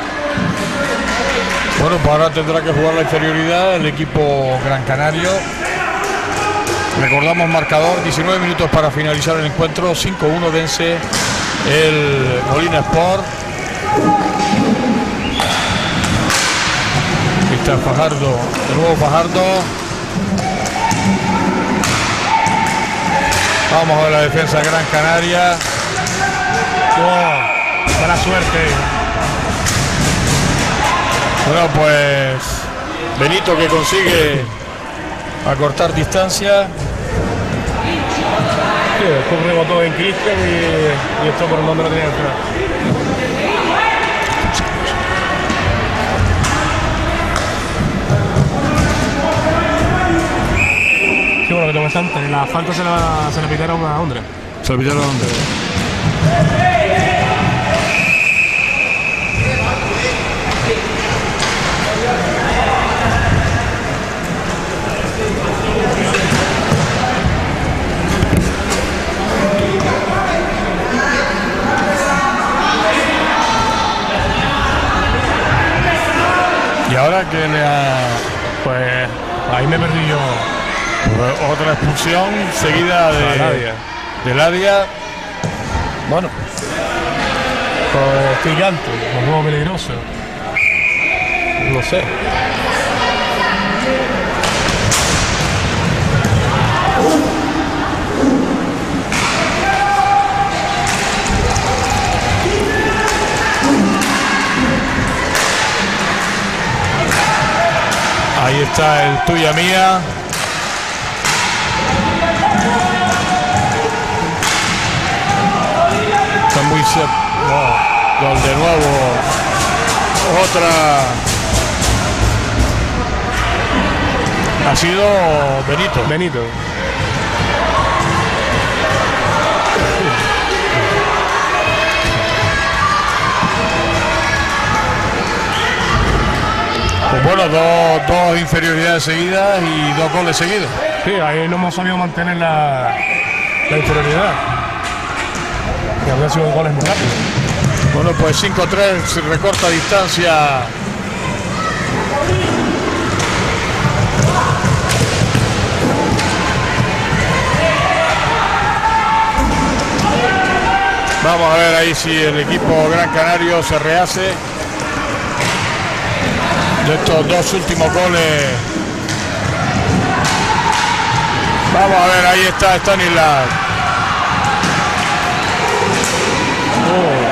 Speaker 1: Bueno, pues ahora tendrá que jugar la inferioridad el equipo Gran Canario. Recordamos marcador, diecinueve minutos para finalizar el encuentro, cinco uno vence el Molina Sport. Aquí está Fajardo, de nuevo Fajardo. Vamos a ver la defensa Gran Canaria.
Speaker 2: Oh, buena suerte.
Speaker 1: Bueno, pues Benito que consigue acortar distancia.
Speaker 2: Sí, después rebotó en Cristian y, y esto por donde lo tenía que entrar. Sí, bueno, que te comenté, la falta se la, se la pitaron a Ondra.
Speaker 1: Se olvidaron dónde. Y ahora que le ha...
Speaker 2: Pues ahí me perdí yo.
Speaker 1: pues, otra expulsión seguida de
Speaker 2: Ladia.
Speaker 1: de Ladia. Bueno,
Speaker 2: Pues gigante, un juego peligroso. No sé.
Speaker 1: ahí está el tuya mía. Está muy cerca. No, gol de nuevo. Otra. Ha sido Benito.
Speaker 2: Benito.
Speaker 1: Pues bueno, dos, dos inferioridades seguidas y dos goles seguidos.
Speaker 2: Sí, ahí no hemos sabido mantener la, la inferioridad. Que habría sido goles muy rápidos.
Speaker 1: Bueno, pues cinco tres, recorta distancia. Vamos a ver ahí si el equipo Gran Canario se rehace de estos dos últimos goles. Vamos a ver, ahí está Stanislas. Oh.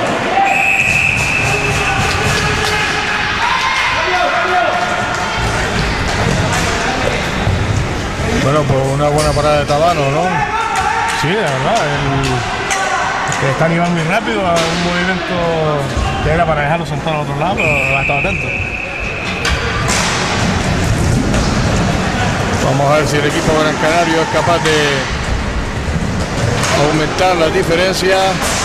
Speaker 1: Bueno, pues una buena parada de Tabano, ¿no?
Speaker 2: Sí, de verdad. El, está animando muy rápido a un movimiento que era para dejarlo sentado al otro lado, pero ha estado atento.
Speaker 1: Vamos a ver si el equipo Gran Canario es capaz de aumentar las diferencias.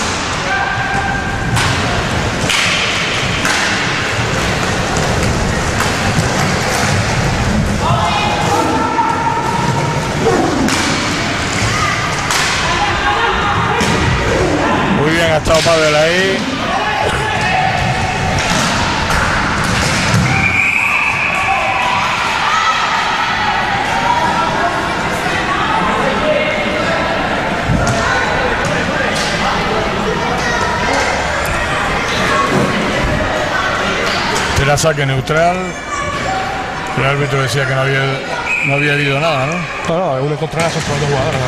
Speaker 1: Muy bien, ha estado Pavel ahí. Era saque neutral. El árbitro decía que no había, no había habido nada, ¿no?
Speaker 2: No, no, es un encontronazo entre los dos jugadores, ¿no?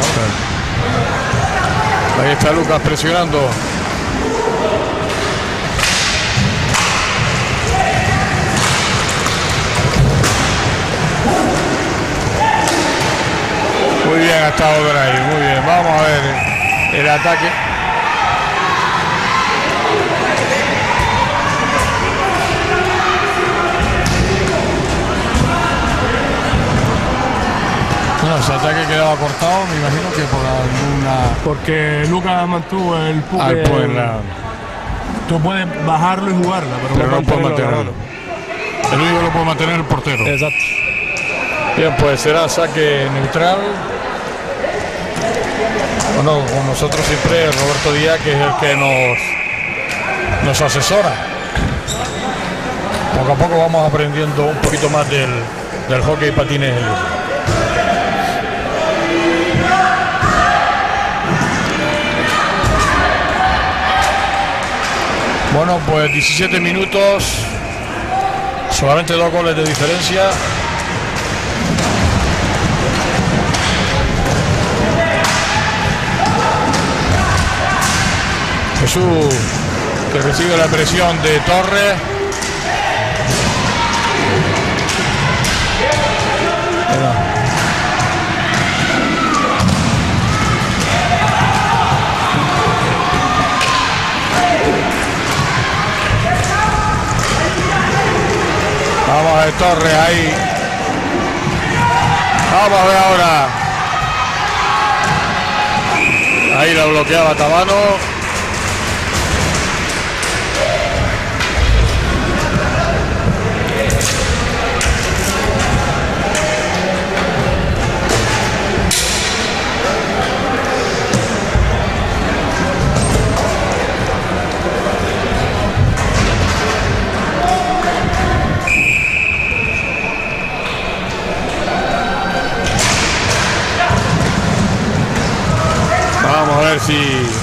Speaker 1: Ahí está Lucas presionando. Muy bien ha estado Gray, muy bien. Vamos a ver el ataque. No, ese ataque quedaba cortado, me imagino que por alguna...
Speaker 2: Porque Lucas mantuvo el puque.
Speaker 1: Al poderla.
Speaker 2: Tú puedes bajarlo y jugarla, pero,
Speaker 1: Pero
Speaker 2: no,
Speaker 1: no puede
Speaker 2: mantenerlo.
Speaker 1: mantenerlo. El único que lo puede mantener el portero.
Speaker 2: Exacto.
Speaker 1: Bien, pues será saque neutral. Bueno, con nosotros siempre Roberto Díaz, que es el que nos, nos asesora. Poco a poco vamos aprendiendo un poquito más del, del hockey y patines. Bueno, pues diecisiete minutos, solamente dos goles de diferencia. Jesús, que recibe la presión de Torres. Mira. Vamos a ver Torres ahí. Vamos a ver ahora. Ahí la bloqueaba Tabano. Vamos a ver si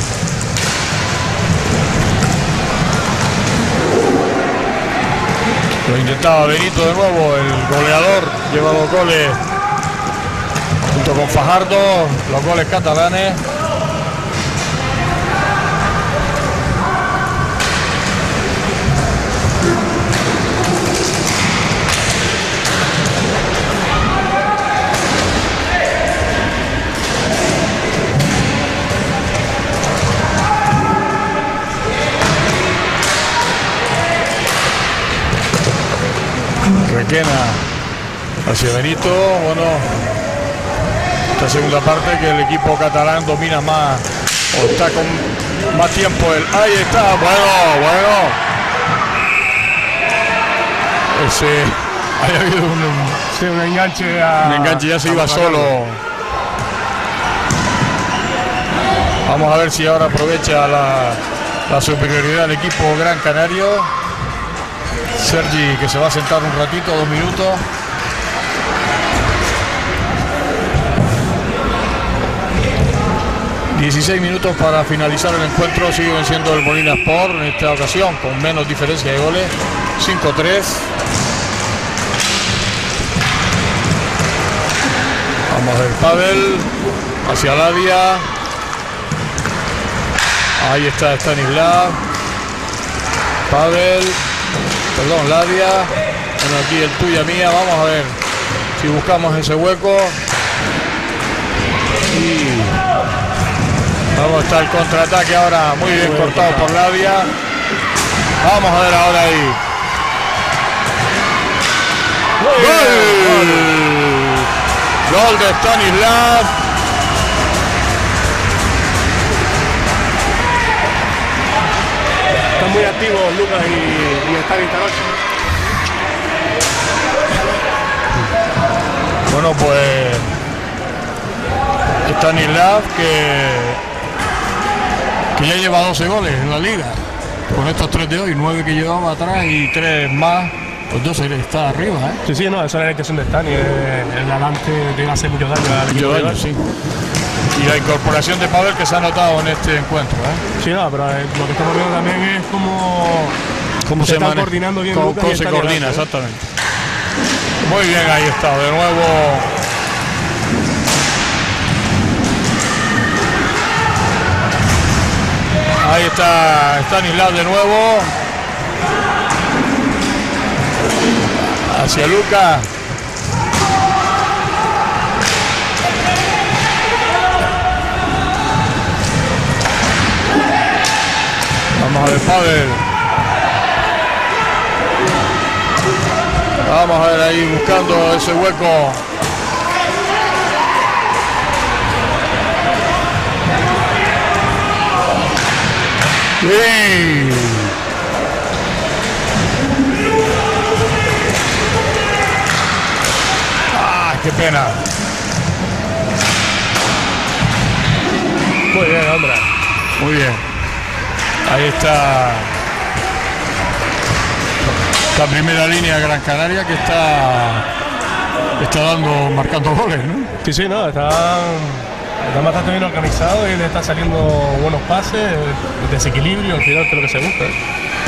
Speaker 1: lo intentaba Benito de nuevo, el goleador, lleva dos goles junto con Fajardo, los goles catalanes. Requena hacia Benito. Bueno, esta segunda parte que el equipo catalán domina más o está con más tiempo. El, ahí está, bueno, bueno. Ese, haya habido un,
Speaker 2: Sí, un enganche a,
Speaker 1: un enganche, ya se iba solo. Vamos a ver si ahora aprovecha la, la superioridad del equipo Gran Canario. Sergi, que se va a sentar un ratito, dos minutos. dieciséis minutos para finalizar el encuentro. Sigue venciendo el Molina Sport en esta ocasión con menos diferencia de goles, cinco tres. Vamos a ver Pavel hacia Ladia. Ahí está Stanislav. Pavel. Perdón, Ladia. Bueno, aquí el tuya mía. Vamos a ver si buscamos ese hueco. Y vamos a estar el contraataque ahora. Muy bien cortado por Ladia. Vamos a ver ahora ahí. ¡Gol! Gol de Stanislav.
Speaker 2: Están muy activos Lucas y, y Stani esta noche.
Speaker 1: Bueno, pues Stanislav que, que ya lleva doce goles en la liga. Con estos tres de hoy, nueve que llevaba atrás y tres más. Pues doce está arriba, ¿eh?
Speaker 2: Sí, sí, no, esa es la intención de Stani. El adelante le hace mucho daño al equipo.
Speaker 1: Mucho daño, sí. Y la incorporación de Pavel que se ha notado en este encuentro, ¿eh?
Speaker 2: Sí, no, pero eh, lo que estamos viendo también es cómo,
Speaker 1: ¿Cómo
Speaker 2: se,
Speaker 1: se,
Speaker 2: están
Speaker 1: maneja?
Speaker 2: coordinando bien
Speaker 1: ¿Cómo,
Speaker 2: Lucas
Speaker 1: cómo
Speaker 2: y
Speaker 1: se
Speaker 2: Stani
Speaker 1: coordina?
Speaker 2: delante, ¿eh?
Speaker 1: Exactamente. Muy bien, ahí está, de nuevo. Ahí está Stanislas de nuevo. Hacia Luca. Vamos a ver Pavel. Vamos a ver ahí buscando ese hueco. Bien. Ah, qué pena.
Speaker 2: Muy bien, hombre.
Speaker 1: Muy bien. Ahí está la primera línea de Gran Canaria que está está dando, marcando goles, ¿no?
Speaker 2: Sí, sí, no, está, está bastante bien organizado y le está saliendo buenos pases, desequilibrio, al final que es lo que se busca. ¿eh?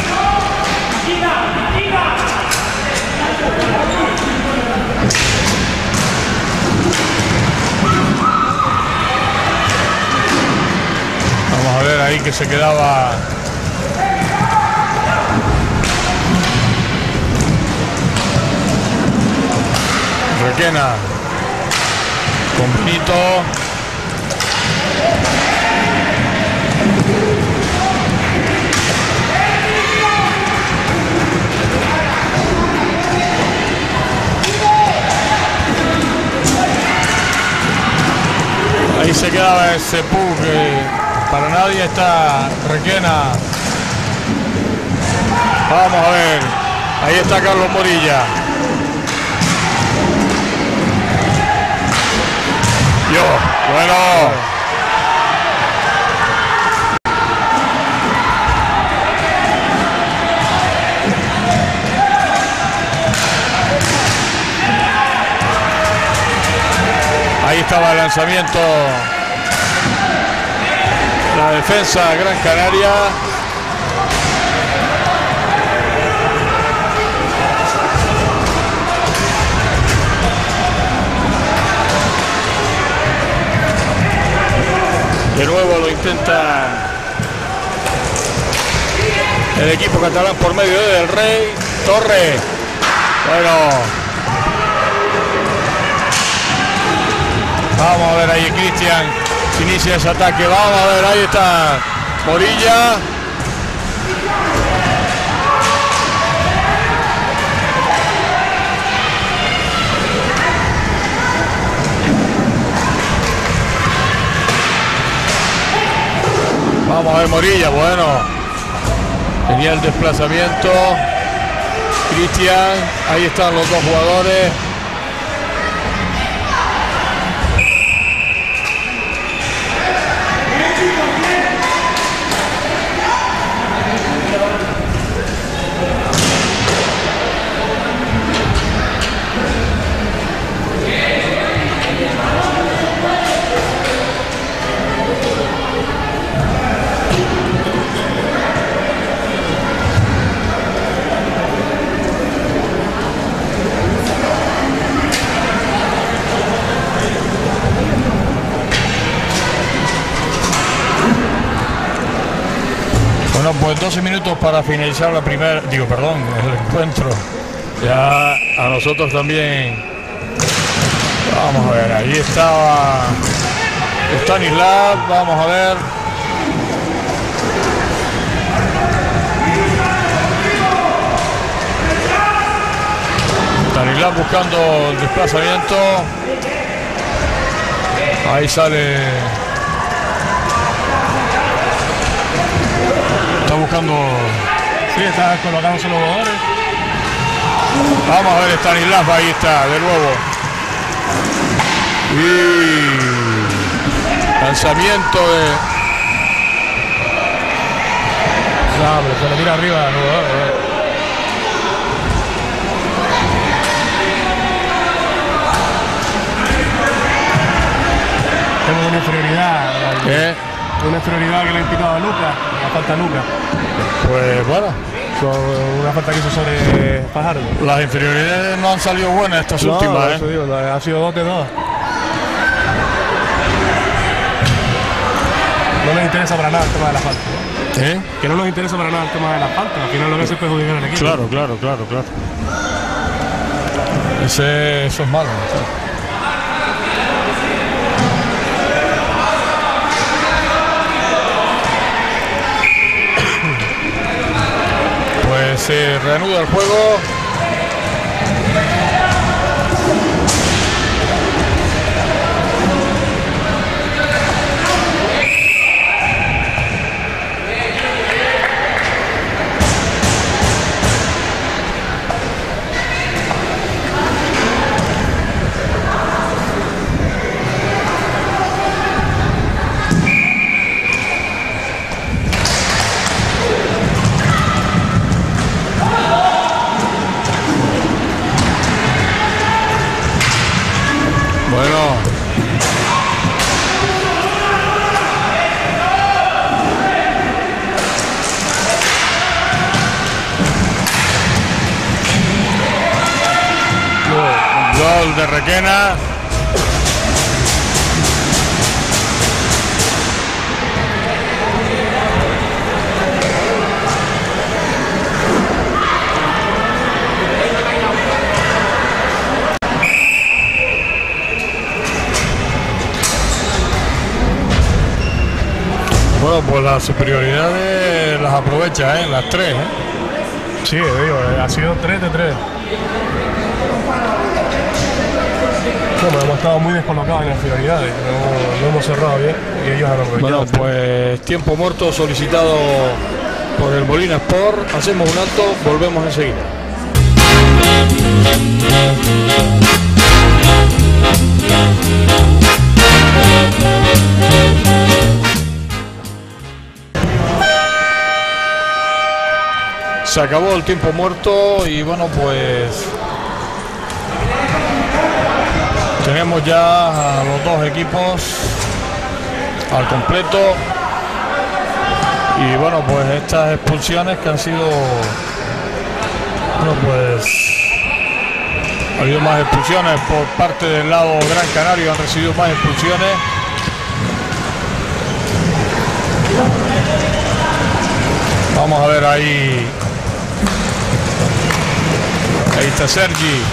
Speaker 1: Vamos a ver ahí que se quedaba. Requena con Benito. Ahí se quedaba ese puck. Para nadie está Requena. Vamos a ver. Ahí está Carlos Morilla. Yo, bueno. Ahí estaba el lanzamiento. La defensa Gran Canaria. De nuevo lo intenta el equipo catalán por medio de Del Rey. Torre. Bueno. Vamos a ver ahí Cristian. Inicia ese ataque. Vamos a ver, ahí está Morilla. Vamos a ver Morilla, bueno. Tenía el desplazamiento. Cristian, ahí están los dos jugadores. Bueno, pues doce minutos para finalizar la primera, digo, perdón, el encuentro. Ya a nosotros también. Vamos a ver, ahí estaba Stanislas, vamos a ver. Stanislas buscando el desplazamiento. Ahí sale. Está buscando.
Speaker 2: Sí, está colocándose los jugadores.
Speaker 1: Vamos a ver Stanislas, ahí está, de nuevo. Y lanzamiento de.
Speaker 2: No, pero se lo tira arriba al jugador. Tengo una inferioridad.
Speaker 1: ¿Eh?
Speaker 2: Una inferioridad que le han pitado a Lucas. La falta a Lucas.
Speaker 1: Pues bueno,
Speaker 2: con una falta que hizo sobre Fajardo.
Speaker 1: Las inferioridades no han salido buenas estas
Speaker 2: No,
Speaker 1: últimas,
Speaker 2: eso
Speaker 1: ¿eh?
Speaker 2: digo, ha sido dos de dos. No nos interesa para nada el tema de la falta.
Speaker 1: ¿Eh?
Speaker 2: Que no nos interesa para nada el tema de la falta. Al final lo que hace es perjudicar al equipo.
Speaker 1: Claro, claro, claro, claro. Ese, eso es malo, ¿no? Pues se reanuda el juego. Gol de Requena. Bueno, pues las superioridades las aprovecha, ¿eh? Las tres, ¿eh?
Speaker 2: Sí, digo, ha sido tres de tres. Bueno, hemos estado muy descolocados en las prioridades, no, no hemos cerrado bien y ellos han aprovechado.
Speaker 1: Bueno, pues tiempo muerto solicitado por el Molina Sport. Hacemos un alto, volvemos enseguida. Se acabó el tiempo muerto y bueno, pues tenemos ya a los dos equipos al completo y bueno, pues estas expulsiones que han sido, bueno, pues ha habido más expulsiones por parte del lado Gran Canario, han recibido más expulsiones. Vamos a ver ahí, ahí está Sergi.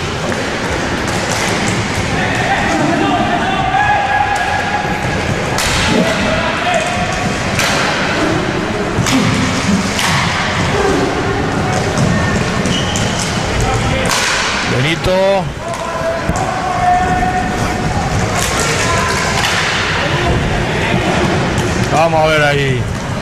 Speaker 1: Benito. Vamos a ver ahí.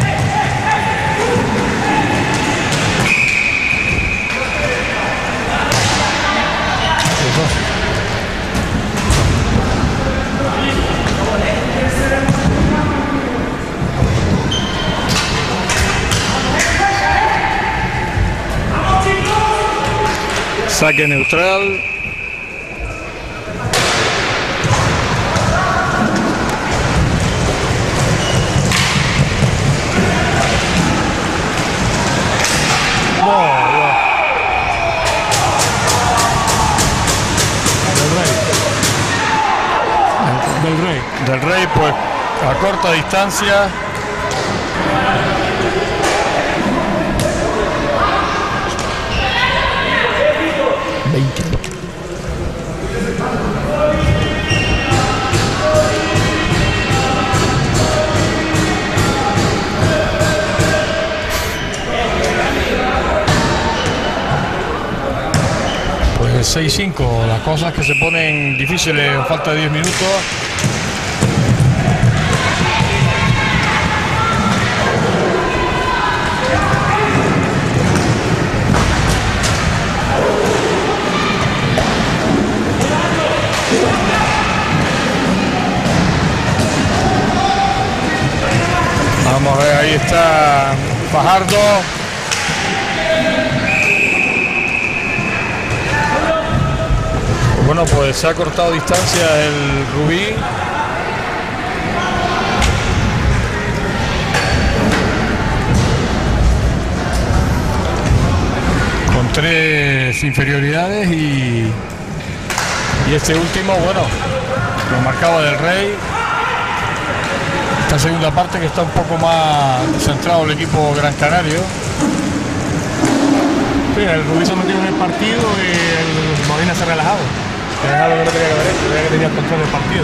Speaker 1: Saque neutral.
Speaker 2: No, no. Del Rey. Del Rey.
Speaker 1: Del Rey, pues a corta distancia. veinte. Pues seis cinco, las cosas que se ponen difíciles a falta de diez minutos. Vamos a ver, ahí está Fajardo. Bueno, pues se ha cortado distancia el Rubí. tres inferioridades y, y este último, bueno, lo marcaba Del Rey. Esta segunda parte que está un poco más centrado el equipo Gran Canario.
Speaker 2: Sí, el Rubí se metió en el partido y el Molina se ha relajado. Que es algo que no tenía que haber hecho, tenía que tener control del partido.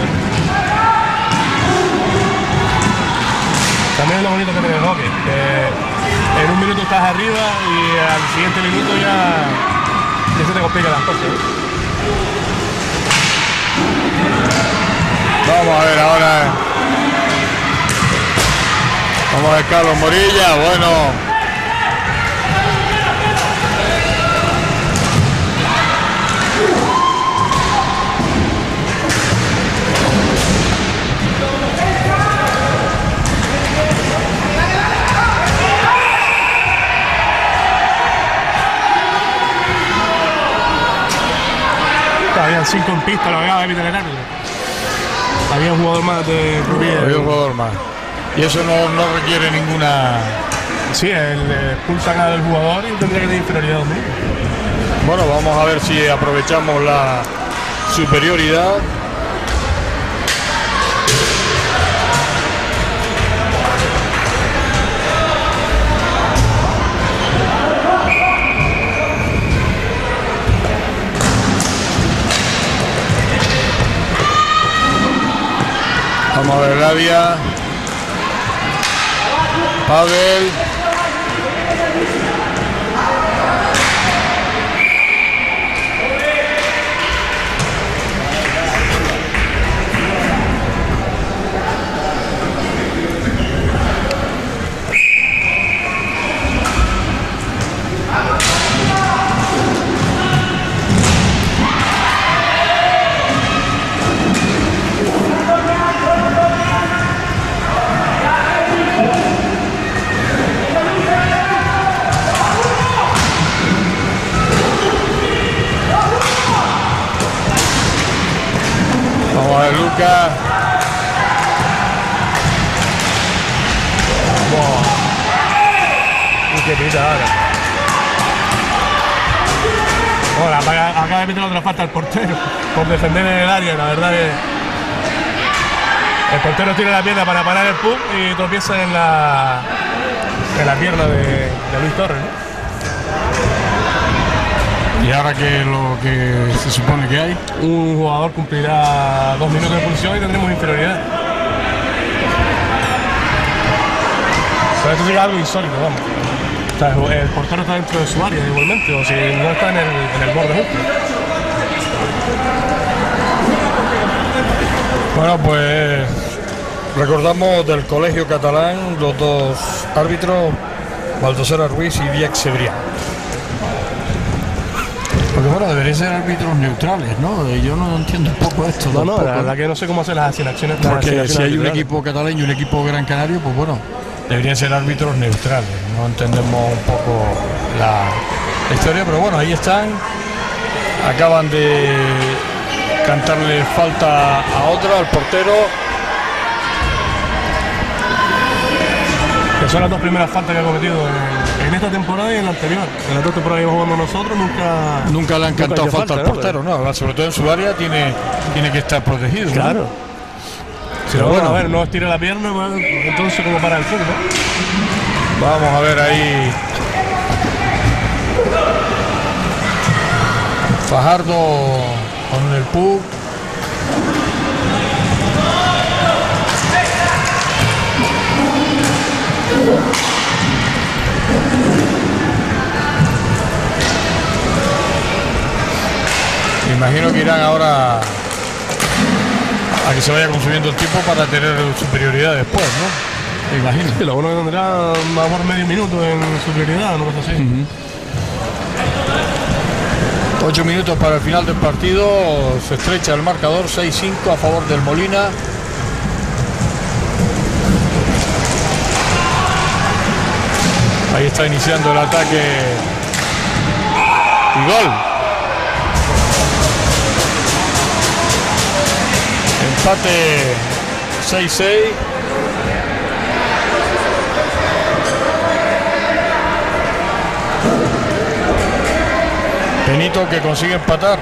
Speaker 2: También es lo bonito que tiene el hockey, que en un minuto estás arriba y al siguiente minuto ya, ya se te complican las cosas. ¿eh?
Speaker 1: Vamos a ver ahora. Vamos a ver Carlos Morilla, bueno.
Speaker 2: Habían cinco en pista, lo había evitado el árbitro. Había un jugador más de Rubí.
Speaker 1: Había un jugador más. Y eso no, no requiere ninguna...
Speaker 2: Sí, el expulsan al jugador y tendría que tener inferioridad también.
Speaker 1: Bueno, vamos a ver si aprovechamos la superioridad. Vamos a ver Labia. Pavel. Vamos a ver Luca.
Speaker 2: Wow. Y qué pita ahora. Bueno, acaba de meter otra falta al portero por defender en el área. La verdad que el portero tira la pierna para parar el puck y tropieza en la en la pierna de, de Luis Torres, ¿no?
Speaker 1: Y ahora que lo que se supone que hay,
Speaker 2: un jugador cumplirá dos minutos de expulsión y tendremos inferioridad. Pero esto sería algo insólito, vamos. O sea, el, el portero está dentro de su área igualmente, o si no está en el, en el borde justo.
Speaker 1: bueno, pues recordamos del Colegio Catalán los dos árbitros, Baltasar Ruiz y Diego Cebrián. Porque bueno, deberían ser árbitros neutrales, ¿no? Yo no entiendo un poco esto.
Speaker 2: No, no, la verdad que no sé cómo hacen las asignaciones.
Speaker 1: Porque
Speaker 2: las
Speaker 1: si hay un
Speaker 2: arbitrales.
Speaker 1: equipo catalán y un equipo Gran Canario, pues bueno, deberían ser árbitros neutrales. No entendemos un poco la historia, pero bueno, ahí están. Acaban de cantarle falta a otro, al portero.
Speaker 2: Que son las dos primeras faltas que ha cometido en, en esta temporada y en la anterior. En las dos temporadas que íbamos jugando nosotros nunca...
Speaker 1: Nunca le han
Speaker 2: nunca
Speaker 1: cantado
Speaker 2: hizo
Speaker 1: falta,
Speaker 2: falta,
Speaker 1: al portero, ¿no? ¿no? Sobre todo en su área tiene, tiene que estar protegido.
Speaker 2: Claro.
Speaker 1: ¿no?
Speaker 2: Pero
Speaker 1: bueno,
Speaker 2: bueno, a ver, no estira la pierna, bueno, entonces como para el fútbol.
Speaker 1: Vamos a ver ahí. Fajardo con el puck. Me imagino que irán ahora a que se vaya consumiendo el tiempo para tener superioridad después, ¿no? Me imagino.
Speaker 2: Sí, lo bueno que tendrá más por medio minuto en superioridad, no pasa así.
Speaker 1: Uh-huh. Ocho minutos para el final del partido, se estrecha el marcador, seis cinco a favor del Molina. Ahí está iniciando el ataque y gol. Empate seis seis. Benito que consigue empatar.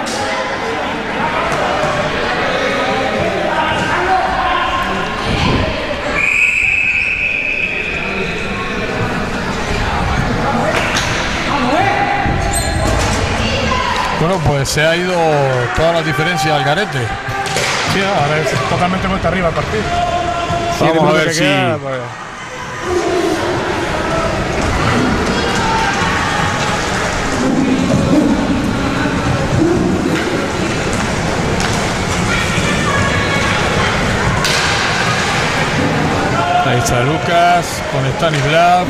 Speaker 1: Bueno, pues se ha ido todas las diferencias al garete.
Speaker 2: Sí, ahora es totalmente vuelta arriba el partido.
Speaker 1: Vamos a ver si... Queda, pues... Ahí está Lucas con Stanislav.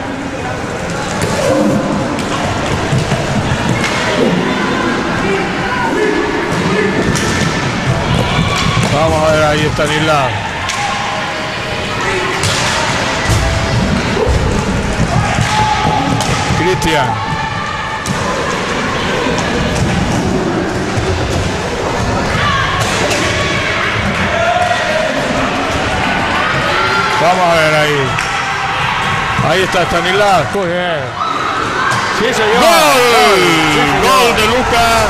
Speaker 1: Vamos a ver, ahí Stanislav. Cristian. Vamos a ver ahí. Ahí está Stanislav.
Speaker 2: Muy bien. Sí, señor.
Speaker 1: ¡Gol!
Speaker 2: Sí, señor.
Speaker 1: Gol de Lucas.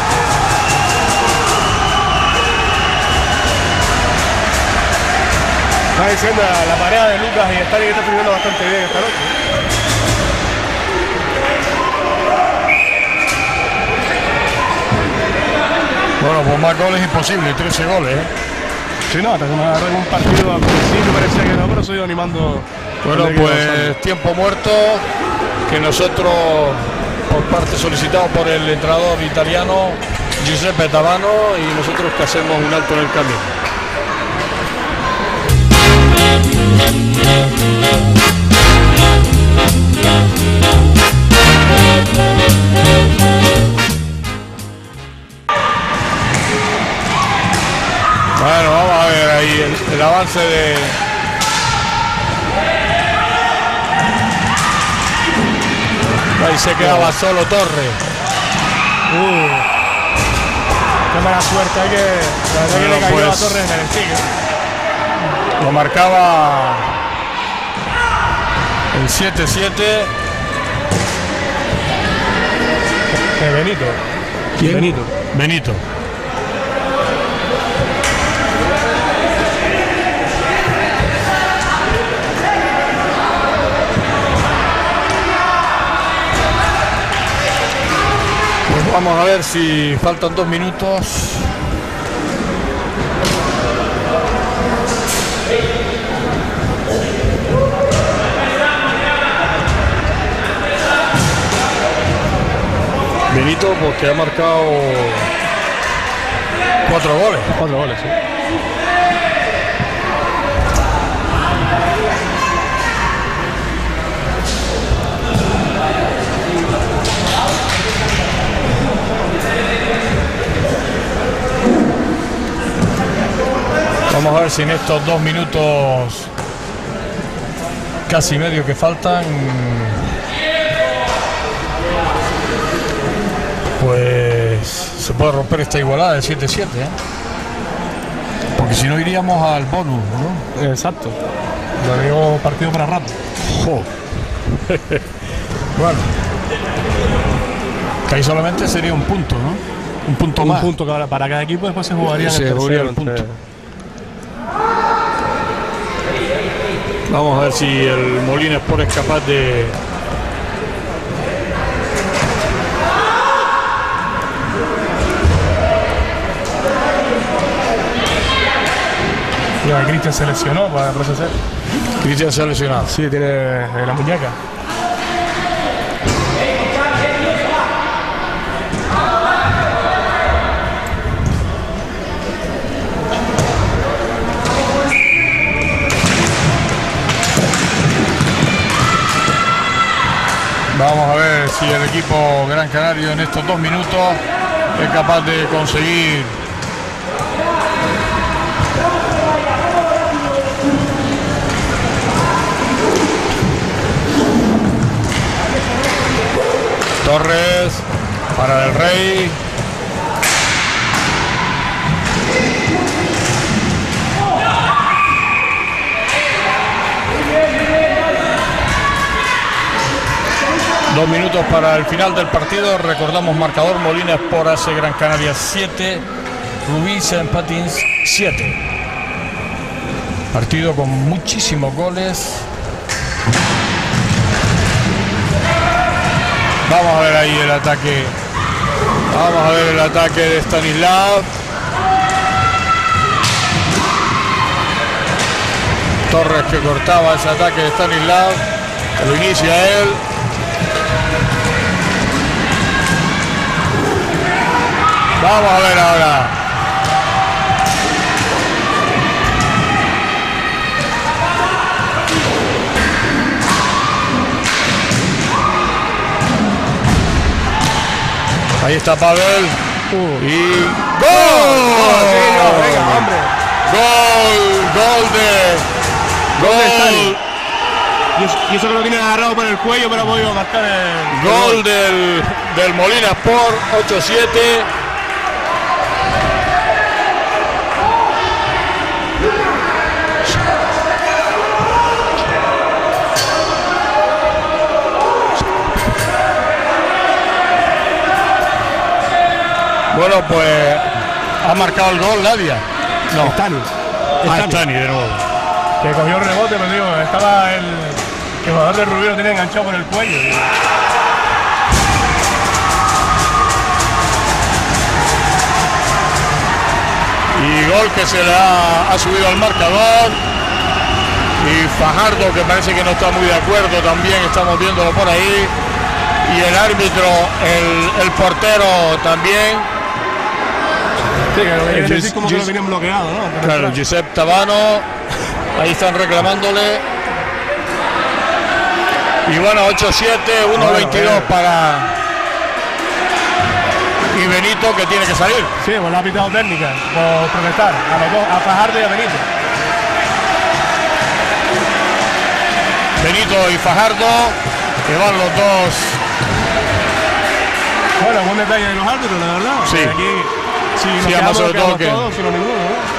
Speaker 2: Está diciendo la, la pareja de Lucas y Stani que está jugando bastante bien esta noche.
Speaker 1: Bueno, pues más goles imposible, trece goles, ¿eh?
Speaker 2: Sí, no, hasta que me agarré un partido al principio parecía que no, pero estoy animando.
Speaker 1: Bueno, pues tiempo muerto que nosotros, por parte solicitado por el entrenador italiano Giuseppe Tavano, y nosotros que hacemos un alto en el camino. Bueno, vamos a ver ahí el, el avance de... Ahí se quedaba solo Torres.
Speaker 2: Uh, qué mala suerte, hay que... La verdad que le cayó
Speaker 1: pues,
Speaker 2: a Torres en el stick.
Speaker 1: Lo marcaba el siete siete.
Speaker 2: De Benito.
Speaker 1: ¿Quién?
Speaker 2: Benito.
Speaker 1: Benito. Pues vamos a ver si faltan dos minutos. Benito, porque ha marcado cuatro goles.
Speaker 2: Cuatro goles, sí.
Speaker 1: Vamos a ver si en estos dos minutos casi medio que faltan, pues se puede romper esta igualada de siete siete, ¿eh? Porque si no iríamos al bonus, ¿no?
Speaker 2: Exacto. Lo digo partido para rato.
Speaker 1: Jo. Bueno, que ahí solamente sería un punto, ¿no? Un punto
Speaker 2: Un
Speaker 1: más.
Speaker 2: punto cada- para cada equipo, después se jugaría
Speaker 1: Se
Speaker 2: en el
Speaker 1: jugaría
Speaker 2: tercero.
Speaker 1: el punto.
Speaker 2: entre-
Speaker 1: Vamos a ver si el Molina Sport es capaz de...
Speaker 2: Ya, Cristian se lesionó para procesar.
Speaker 1: Cristian se ha lesionado.
Speaker 2: Sí, tiene eh, la muñeca.
Speaker 1: Vamos a ver si el equipo Gran Canario en estos dos minutos es capaz de conseguir Torres para el Rey. Dos minutos para el final del partido. Recordamos marcador: Molina Sport A C Gran Canaria siete, Rubí Saint Patins siete. Partido con muchísimos goles. Vamos a ver ahí el ataque. Vamos a ver el ataque de Stanislav. Torres, que cortaba ese ataque de Stanislav. Lo inicia él. Vamos a ver ahora. Ahí está Pavel. Uh. Y ¡gol!
Speaker 2: Oh, sí, no, venga, hombre.
Speaker 1: Gol, gol de
Speaker 2: Gol de Stani. Y eso, y eso que lo tiene agarrado por el cuello, pero ha podido marcar el
Speaker 1: gol,
Speaker 2: gol.
Speaker 1: del, del Molina Sport ocho siete. Bueno, pues ha marcado el gol Nadia.
Speaker 2: No, Stani.
Speaker 1: Ah, Stani de nuevo.
Speaker 2: Que cogió el rebote, pero digo, estaba el, el jugador de Rubí lo tenía enganchado por el cuello.
Speaker 1: Y gol que se le ha, ha subido al marcador. Y Fajardo, que parece que no está muy de acuerdo, también estamos viéndolo por ahí. Y el árbitro, el, el portero también.
Speaker 2: Sí, que lo quiere decir como que lo
Speaker 1: Gis,
Speaker 2: tenían bloqueado, ¿no?
Speaker 1: Claro, Giuseppe Tabano. Ahí están reclamándole. Y bueno, ocho siete, uno veintidós bueno, para... Y Benito, que tiene que salir.
Speaker 2: Sí, pues la ha pitado técnica por protestar a los dos, a Fajardo y a Benito.
Speaker 1: Benito y Fajardo, que van los dos.
Speaker 2: Bueno, buen detalle de los árbitros, la verdad.
Speaker 1: Sí.
Speaker 2: Aquí, si nos
Speaker 1: sí,
Speaker 2: quedamos,
Speaker 1: sobre todo que...
Speaker 2: todos, sino ninguno, ¿no?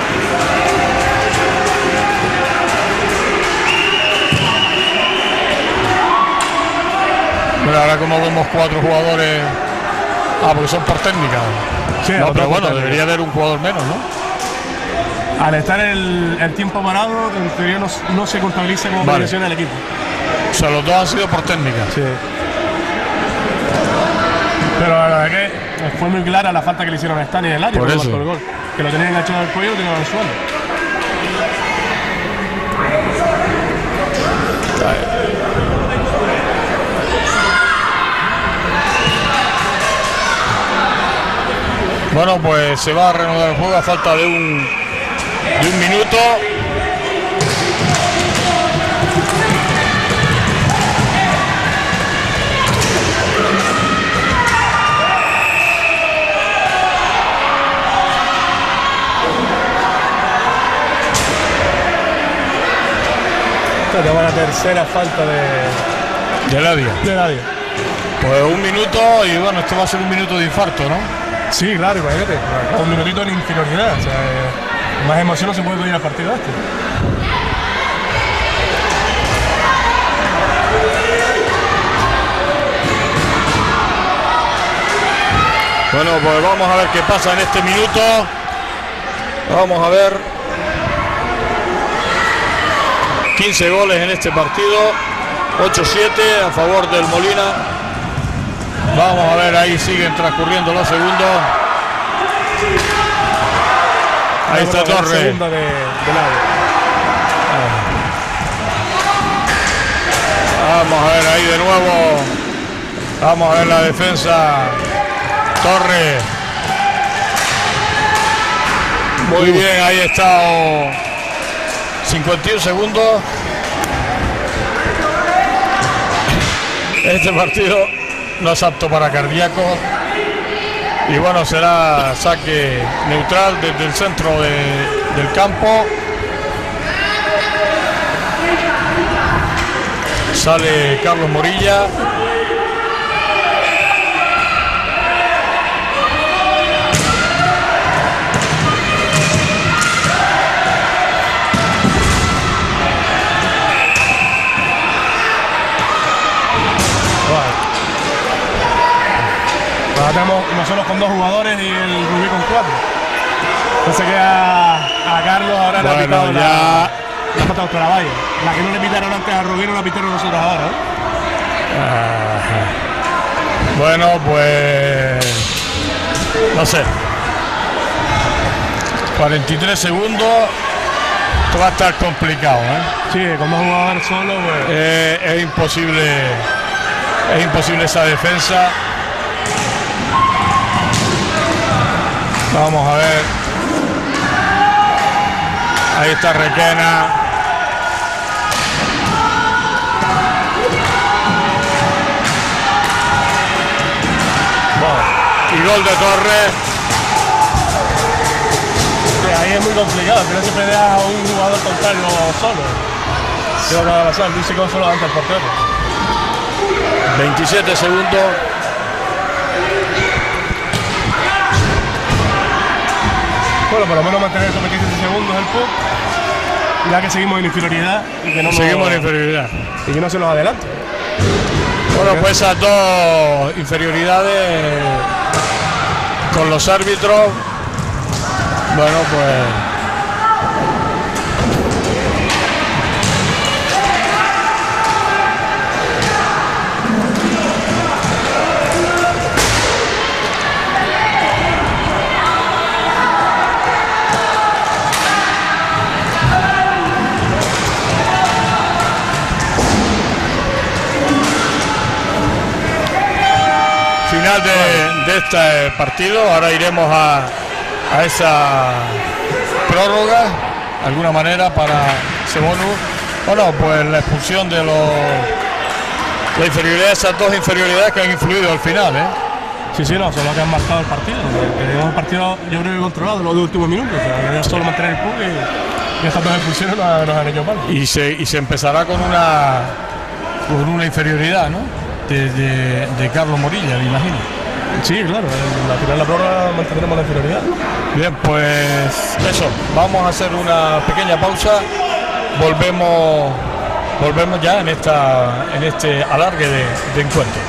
Speaker 1: Pero ahora como vemos cuatro jugadores. Ah, porque son por técnica.
Speaker 2: Sí,
Speaker 1: no, pero bueno,
Speaker 2: técnica.
Speaker 1: debería haber un jugador menos, ¿no?
Speaker 2: Al estar el, el tiempo parado, en teoría no, no se contabiliza como
Speaker 1: vale.
Speaker 2: posición del equipo.
Speaker 1: O sea, los dos han sido por técnica.
Speaker 2: Sí. Pero la verdad que fue muy clara la falta que le hicieron a Stani en el área
Speaker 1: por eso.
Speaker 2: El gol. Que lo tenían enganchado al cuello y lo tenían al suelo.
Speaker 1: Bueno, pues se va a reanudar el juego a falta de un, de un minuto.
Speaker 2: Esta te va la tercera falta de...
Speaker 1: De Ladia.
Speaker 2: De Ladia.
Speaker 1: Pues un minuto y bueno, esto va a ser un minuto de infarto, ¿no?
Speaker 2: Sí, claro, imagínate. Un minutito en inferioridad. O sea, eh, más emoción no se puede pedir al partido este.
Speaker 1: Bueno, pues vamos a ver qué pasa en este minuto. Vamos a ver. quince goles en este partido. ocho siete a favor del Molina. Vamos a ver, ahí siguen transcurriendo los segundos. Ahí está Torres.
Speaker 2: De, de
Speaker 1: Vamos a ver ahí de nuevo. Vamos a ver la defensa. Torres. Muy bien, ahí está. cincuenta y uno segundos. Este partido no es apto para cardíacos. Y bueno, será saque neutral desde el centro de, del campo. Sale Carlos Morilla.
Speaker 2: Ahora tenemos nosotros con dos jugadores y el Rubí con cuatro. Entonces queda a Carlos ahora
Speaker 1: bueno,
Speaker 2: le ha pitado
Speaker 1: ya...
Speaker 2: la, la pata contra la valla. La que no le pitaron antes a Rubí no la pitaron nosotros ahora, ¿eh?
Speaker 1: Ajá. Bueno, pues no sé, cuarenta y tres segundos, esto va a estar complicado, ¿eh?
Speaker 2: Sí, con dos jugadores solos, pues...
Speaker 1: eh, es imposible, es imposible esa defensa. Vamos a ver, ahí está Requena. Y gol de Torres.
Speaker 2: Sí, ahí es muy complicado, que no siempre dejas a un jugador contrario solo. ¿Qué va a pasar? Luis se quedó solo ante el portero.
Speaker 1: veintisiete segundos.
Speaker 2: Bueno, por lo menos mantener esos veintisiete segundos el P U C. Ya que seguimos en inferioridad y que no
Speaker 1: Seguimos
Speaker 2: nos,
Speaker 1: en inferioridad.
Speaker 2: Y que no se nos adelante.
Speaker 1: Bueno, pues esas dos inferioridades con los árbitros, bueno, pues final de, de este partido. Ahora iremos a, a esa prórroga, de alguna manera, para ese bonus. Bueno, pues la expulsión de los la inferioridad, esas dos inferioridades que han influido al final, ¿eh?
Speaker 2: Sí, sí, no, son los que han marcado el partido. Tenemos el partido, yo creo que controlado los dos últimos minutos. O sea, era solo mantener el P U C y, y estas dos expulsiones nos, nos han hecho mal.
Speaker 1: Y se, y se empezará con una con una inferioridad, ¿no? De, de, de Carlos Morilla, me imagino.
Speaker 2: Sí, claro, al final de la prórroga mantendremos la inferioridad.
Speaker 1: Bien, pues eso, vamos a hacer una pequeña pausa. Volvemos volvemos ya en esta en este alargue de, de encuentro.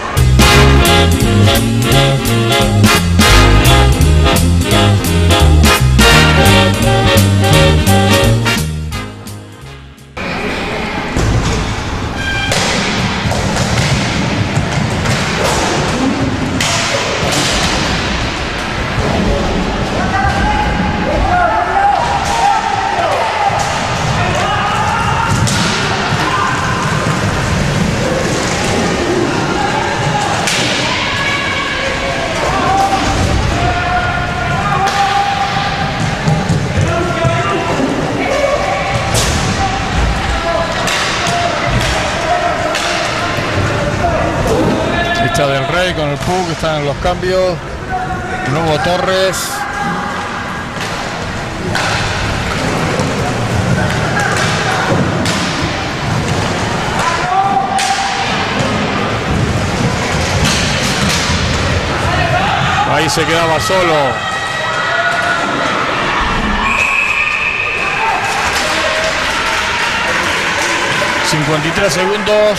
Speaker 1: Del Rey con el P U C, están en los cambios. Nuevo Torres. Ahí se quedaba solo. cincuenta y tres segundos.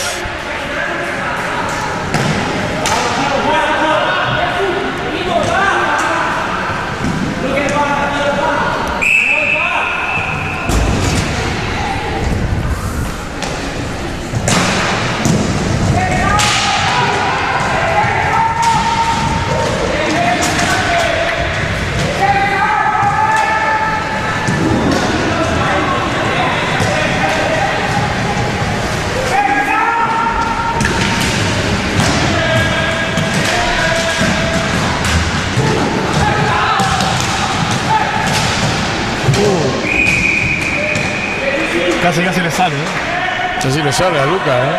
Speaker 2: Casi casi le sale, ¿eh?
Speaker 1: Casi le sale a Lucas, ¿eh?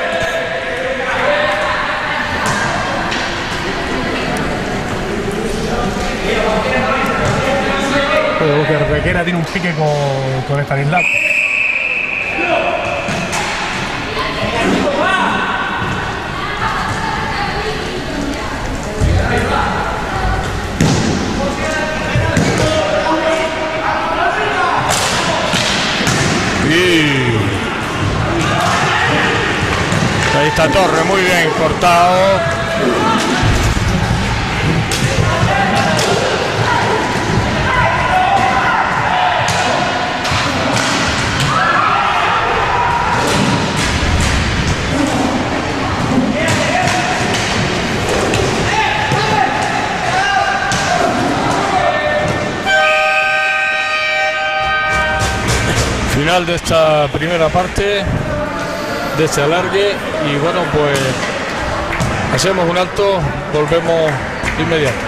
Speaker 2: Pero que Requena tiene un pique con, con Stanislav.
Speaker 1: Ahí está Torre, muy bien cortado. final de esta primera parte, de este alargue, y bueno, pues hacemos un alto, volvemos de inmediato.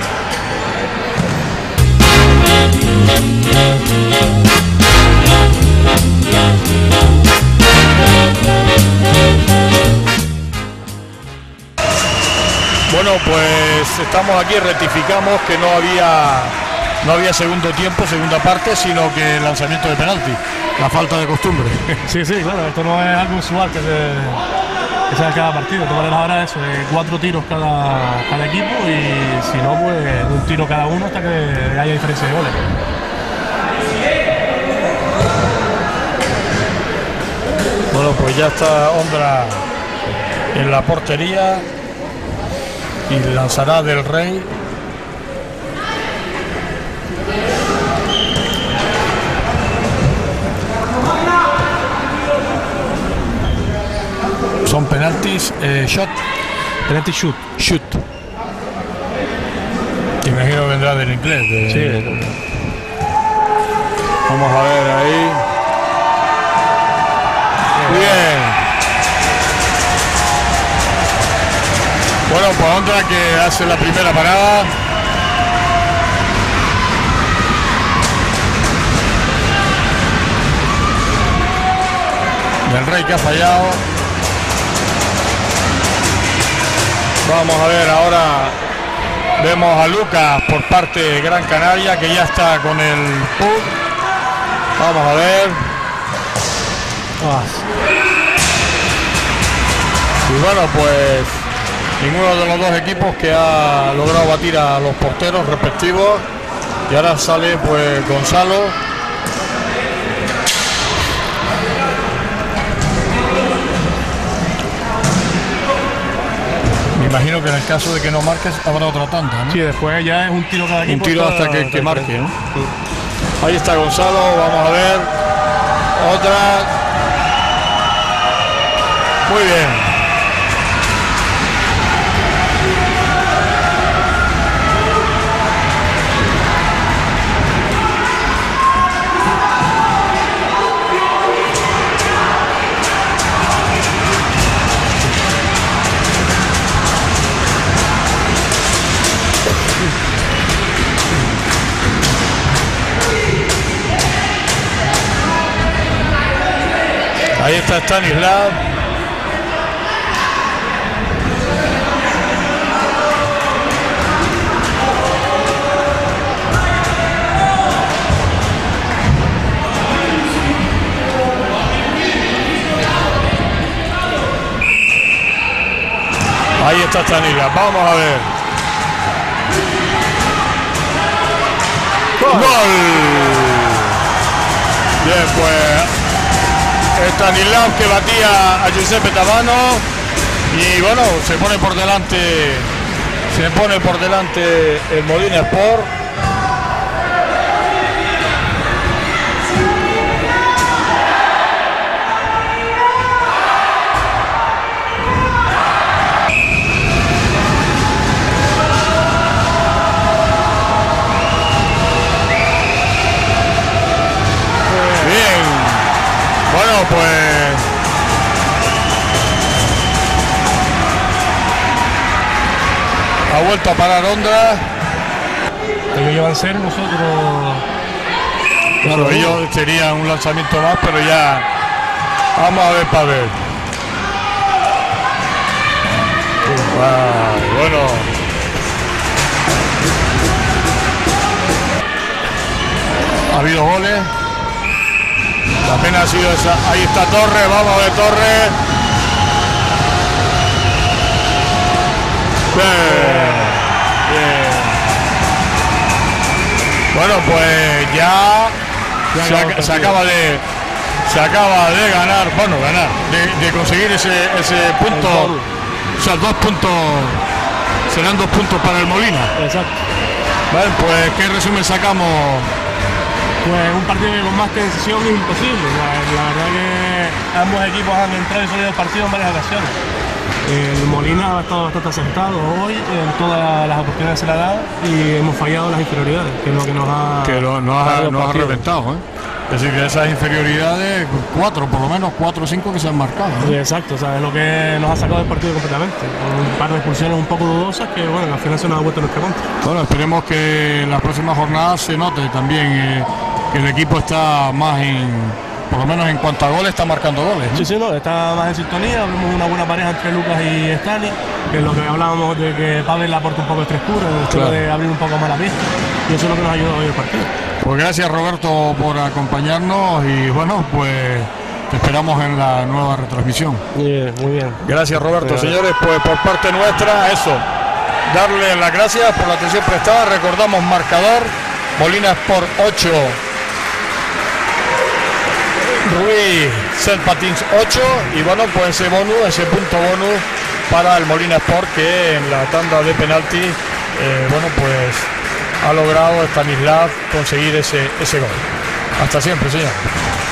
Speaker 1: Bueno, pues estamos aquí, rectificamos que no había no había segundo tiempo, segunda parte, sino que el lanzamiento de penalti, la falta de costumbre.
Speaker 2: Sí, sí, claro, esto no es algo usual que se, que se haga cada partido. De todas maneras ahora eso, eh, cuatro tiros cada, cada equipo y si no, pues un tiro cada uno hasta que haya diferencia de goles.
Speaker 1: Bueno, pues ya está Ondra en la portería y lanzará Del Rey. Son penaltis, eh, shot,
Speaker 2: Penalti shoot.
Speaker 1: shoot. Que imagino que vendrá del inglés. De,
Speaker 2: Sí.
Speaker 1: Vamos a ver ahí. Bien. Bueno, pues Ondra que hace la primera parada. Del Rey que ha fallado. Vamos a ver ahora. Vemos a Lucas por parte de Gran Canaria que ya está con el puck. Vamos a ver. Y bueno, pues ninguno de los dos equipos que ha logrado batir a los porteros respectivos. Y ahora sale pues Gonzalo. Me imagino que en el caso de que no marques habrá otra tanda, ¿no?
Speaker 2: Sí, después ya es un tiro cada equipo.
Speaker 1: Un tiro hasta que, que marque, ¿no? Sí. Ahí está Gonzalo, vamos a ver. Otra. Muy bien. Ahí está Stanislav. Ahí está Stanislav. Vamos a ver. ¡Gol! ¡Gol! Bien, pues Stanislav que batía a Giuseppe Tabano y bueno, se pone por delante se pone por delante el Molina Sport. Bueno, pues ha vuelto a parar Ondra.
Speaker 2: Ellos llevan cero, nosotros.
Speaker 1: Claro, ellos serían un lanzamiento más, pero ya vamos a ver para ver. Wow, bueno. Ha habido goles. La pena ha sido esa. Ahí está Torres, vamos a ver Torres. Bien, bien. Bueno, pues ya, ya se, ac se acaba de se acaba de ganar, bueno, ganar, de, de conseguir ese, ese punto, o sea, dos puntos, serán dos puntos para el Molina.
Speaker 2: Exacto.
Speaker 1: Vale, pues ¿qué resumen sacamos?
Speaker 2: Pues un partido que con más que decisión es imposible. La, la verdad que ambos equipos han entrado y salido del partido en varias ocasiones. El Molina ha estado bastante acertado hoy en todas las oportunidades que se le ha dado y hemos fallado las inferioridades, que es lo que nos ha,
Speaker 1: que lo, nos ha, nos ha reventado, ¿eh? Es decir, que esas inferioridades, cuatro, por lo menos cuatro o cinco que se han marcado, ¿no?
Speaker 2: Sí, exacto, o sea, es lo que nos ha sacado del partido completamente. Un par de expulsiones un poco dudosas que, bueno, al final se nos ha vuelto nuestra contra.
Speaker 1: Bueno, esperemos que en las próximas jornadas se note también eh, que el equipo está más en, por lo menos en cuanto a goles, está marcando goles, ¿no?
Speaker 2: Sí, sí, no, está más en sintonía. Vemos una buena pareja entre Lucas y Stani, que es lo que hablábamos de que Pavel le aporta un poco de frescura, el hecho
Speaker 1: Claro.
Speaker 2: de abrir un poco más la pista, y eso es lo que nos ha ayudado hoy el partido.
Speaker 1: Pues gracias, Roberto, por acompañarnos y bueno, pues te esperamos en la nueva retransmisión.
Speaker 2: Bien, muy bien.
Speaker 1: Gracias, Roberto.
Speaker 2: Bien.
Speaker 1: Señores, pues por parte nuestra, eso, darle las gracias por la atención prestada. Recordamos marcador, Molina Sport ocho, Rubí Saint Patins ocho, y bueno, pues ese bonus, ese punto bonus para el Molina Sport, que en la tanda de penalti, eh, bueno, pues ha logrado Stanislav conseguir ese, ese gol. Hasta siempre, señor.